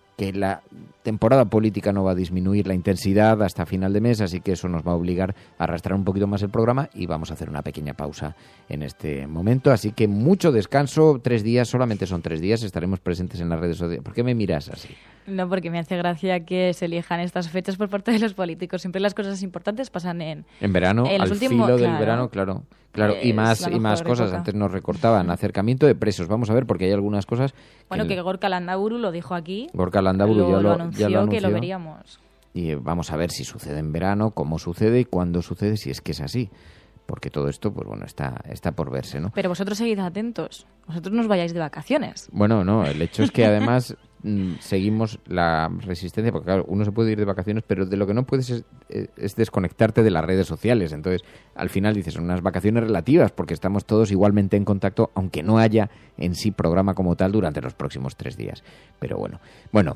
la temporada política no va a disminuir la intensidad hasta final de mes, así que eso nos va a obligar a arrastrar un poquito más el programa y vamos a hacer una pequeña pausa en este momento. Así que mucho descanso, 3 días, solamente son 3 días, estaremos presentes en las redes sociales. ¿Por qué me miras así? No, porque me hace gracia que se elijan estas fechas por parte de los políticos. Siempre las cosas importantes pasan en verano, al filo del verano, claro, y más cosas. Antes nos recortaban acercamiento de presos. Vamos a ver, porque hay algunas cosas. Bueno, que Gorka Landaburu lo dijo aquí. Gorka Landaburu ya lo anunció, que lo veríamos. Y vamos a ver si sucede en verano, cómo sucede y cuándo sucede, si es que es así. Porque todo esto, pues bueno, está por verse, ¿no? Pero vosotros seguid atentos. Vosotros no os vayáis de vacaciones. Bueno, no, el hecho es que además seguimos la resistencia, porque claro, uno se puede ir de vacaciones, pero de lo que no puedes es desconectarte de las redes sociales. Entonces, al final dices, son unas vacaciones relativas, porque estamos todos igualmente en contacto, aunque no haya en sí programa como tal durante los próximos 3 días. Pero bueno.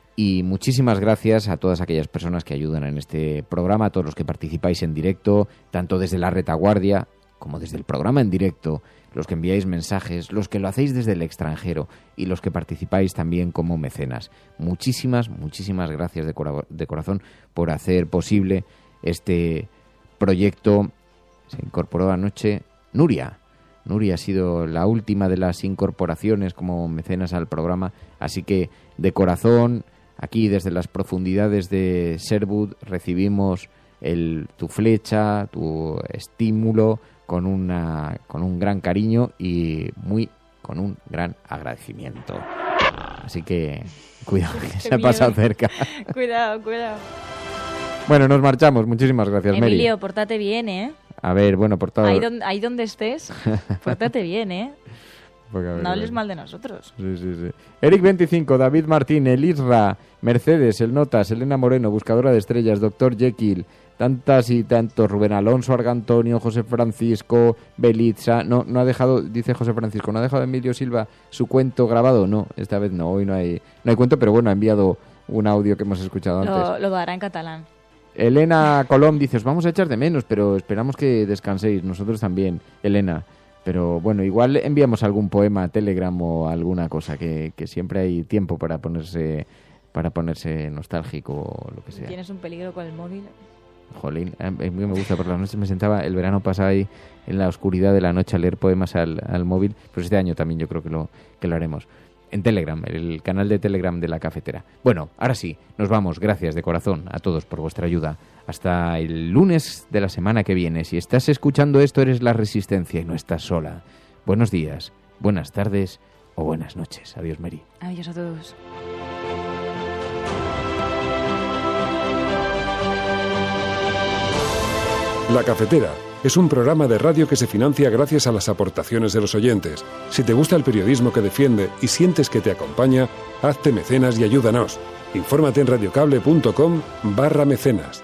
Y muchísimas gracias a todas aquellas personas que ayudan en este programa, a todos los que participáis en directo, tanto desde la retaguardia como desde el programa en directo, los que enviáis mensajes, los que lo hacéis desde el extranjero y los que participáis también como mecenas. Muchísimas gracias de corazón por hacer posible este proyecto. Se incorporó anoche Nuria. Nuria ha sido la última de las incorporaciones como mecenas al programa, así que de corazón, aquí desde las profundidades de Sherwood recibimos tu flecha, tu estímulo con un gran cariño y con un gran agradecimiento. Así que cuidado, que se ha pasado cerca. Cuidado. Bueno, nos marchamos. Muchísimas gracias, Mary. Emilio, pórtate bien, ¿eh? A ver, bueno, portado. Ahí donde estés, pórtate bien, ¿eh? No hables mal de nosotros. Sí. Eric 25, David Martín, el Isra, Mercedes, el Notas, Elena Moreno, Buscadora de Estrellas, Dr. Jekyll, tantas y tantos, Rubén Alonso, Argantonio, José Francisco, Belitza. No ha dejado, dice José Francisco, ¿no ha dejado Emilio Silva su cuento grabado? No, esta vez no, hoy no hay cuento, pero bueno, ha enviado un audio que hemos escuchado antes. Lo dará en catalán. Elena Colom dice, os vamos a echar de menos, pero esperamos que descanséis, nosotros también, Elena. Pero bueno, igual enviamos algún poema a Telegram o alguna cosa, que siempre hay tiempo para ponerse nostálgico o lo que sea. ¿Tienes un peligro con el móvil? Jolín, a mí me gusta, por las noches me sentaba, el verano pasaba ahí en la oscuridad de la noche a leer poemas al móvil, pues este año también yo creo que lo haremos. En Telegram, el canal de Telegram de La Cafetera. Bueno, ahora sí, nos vamos. Gracias de corazón a todos por vuestra ayuda. Hasta el lunes de la semana que viene. Si estás escuchando esto, eres La Resistencia y no estás sola. Buenos días, buenas tardes o buenas noches. Adiós, Mary. Adiós a todos. La Cafetera es un programa de radio que se financia gracias a las aportaciones de los oyentes. Si te gusta el periodismo que defiende y sientes que te acompaña, hazte mecenas y ayúdanos. Infórmate en radiocable.com/mecenas.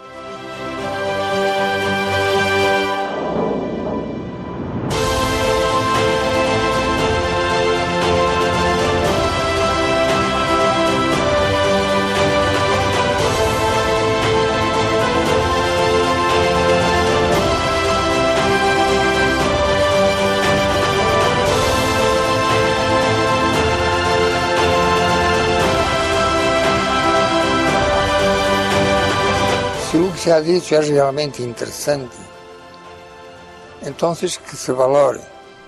Se ha dicho es realmente interesante, entonces que se valore,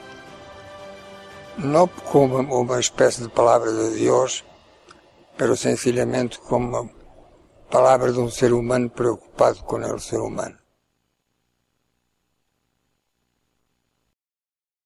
no como una especie de palabra de Dios, pero sencillamente como palabra de un ser humano preocupado con el ser humano.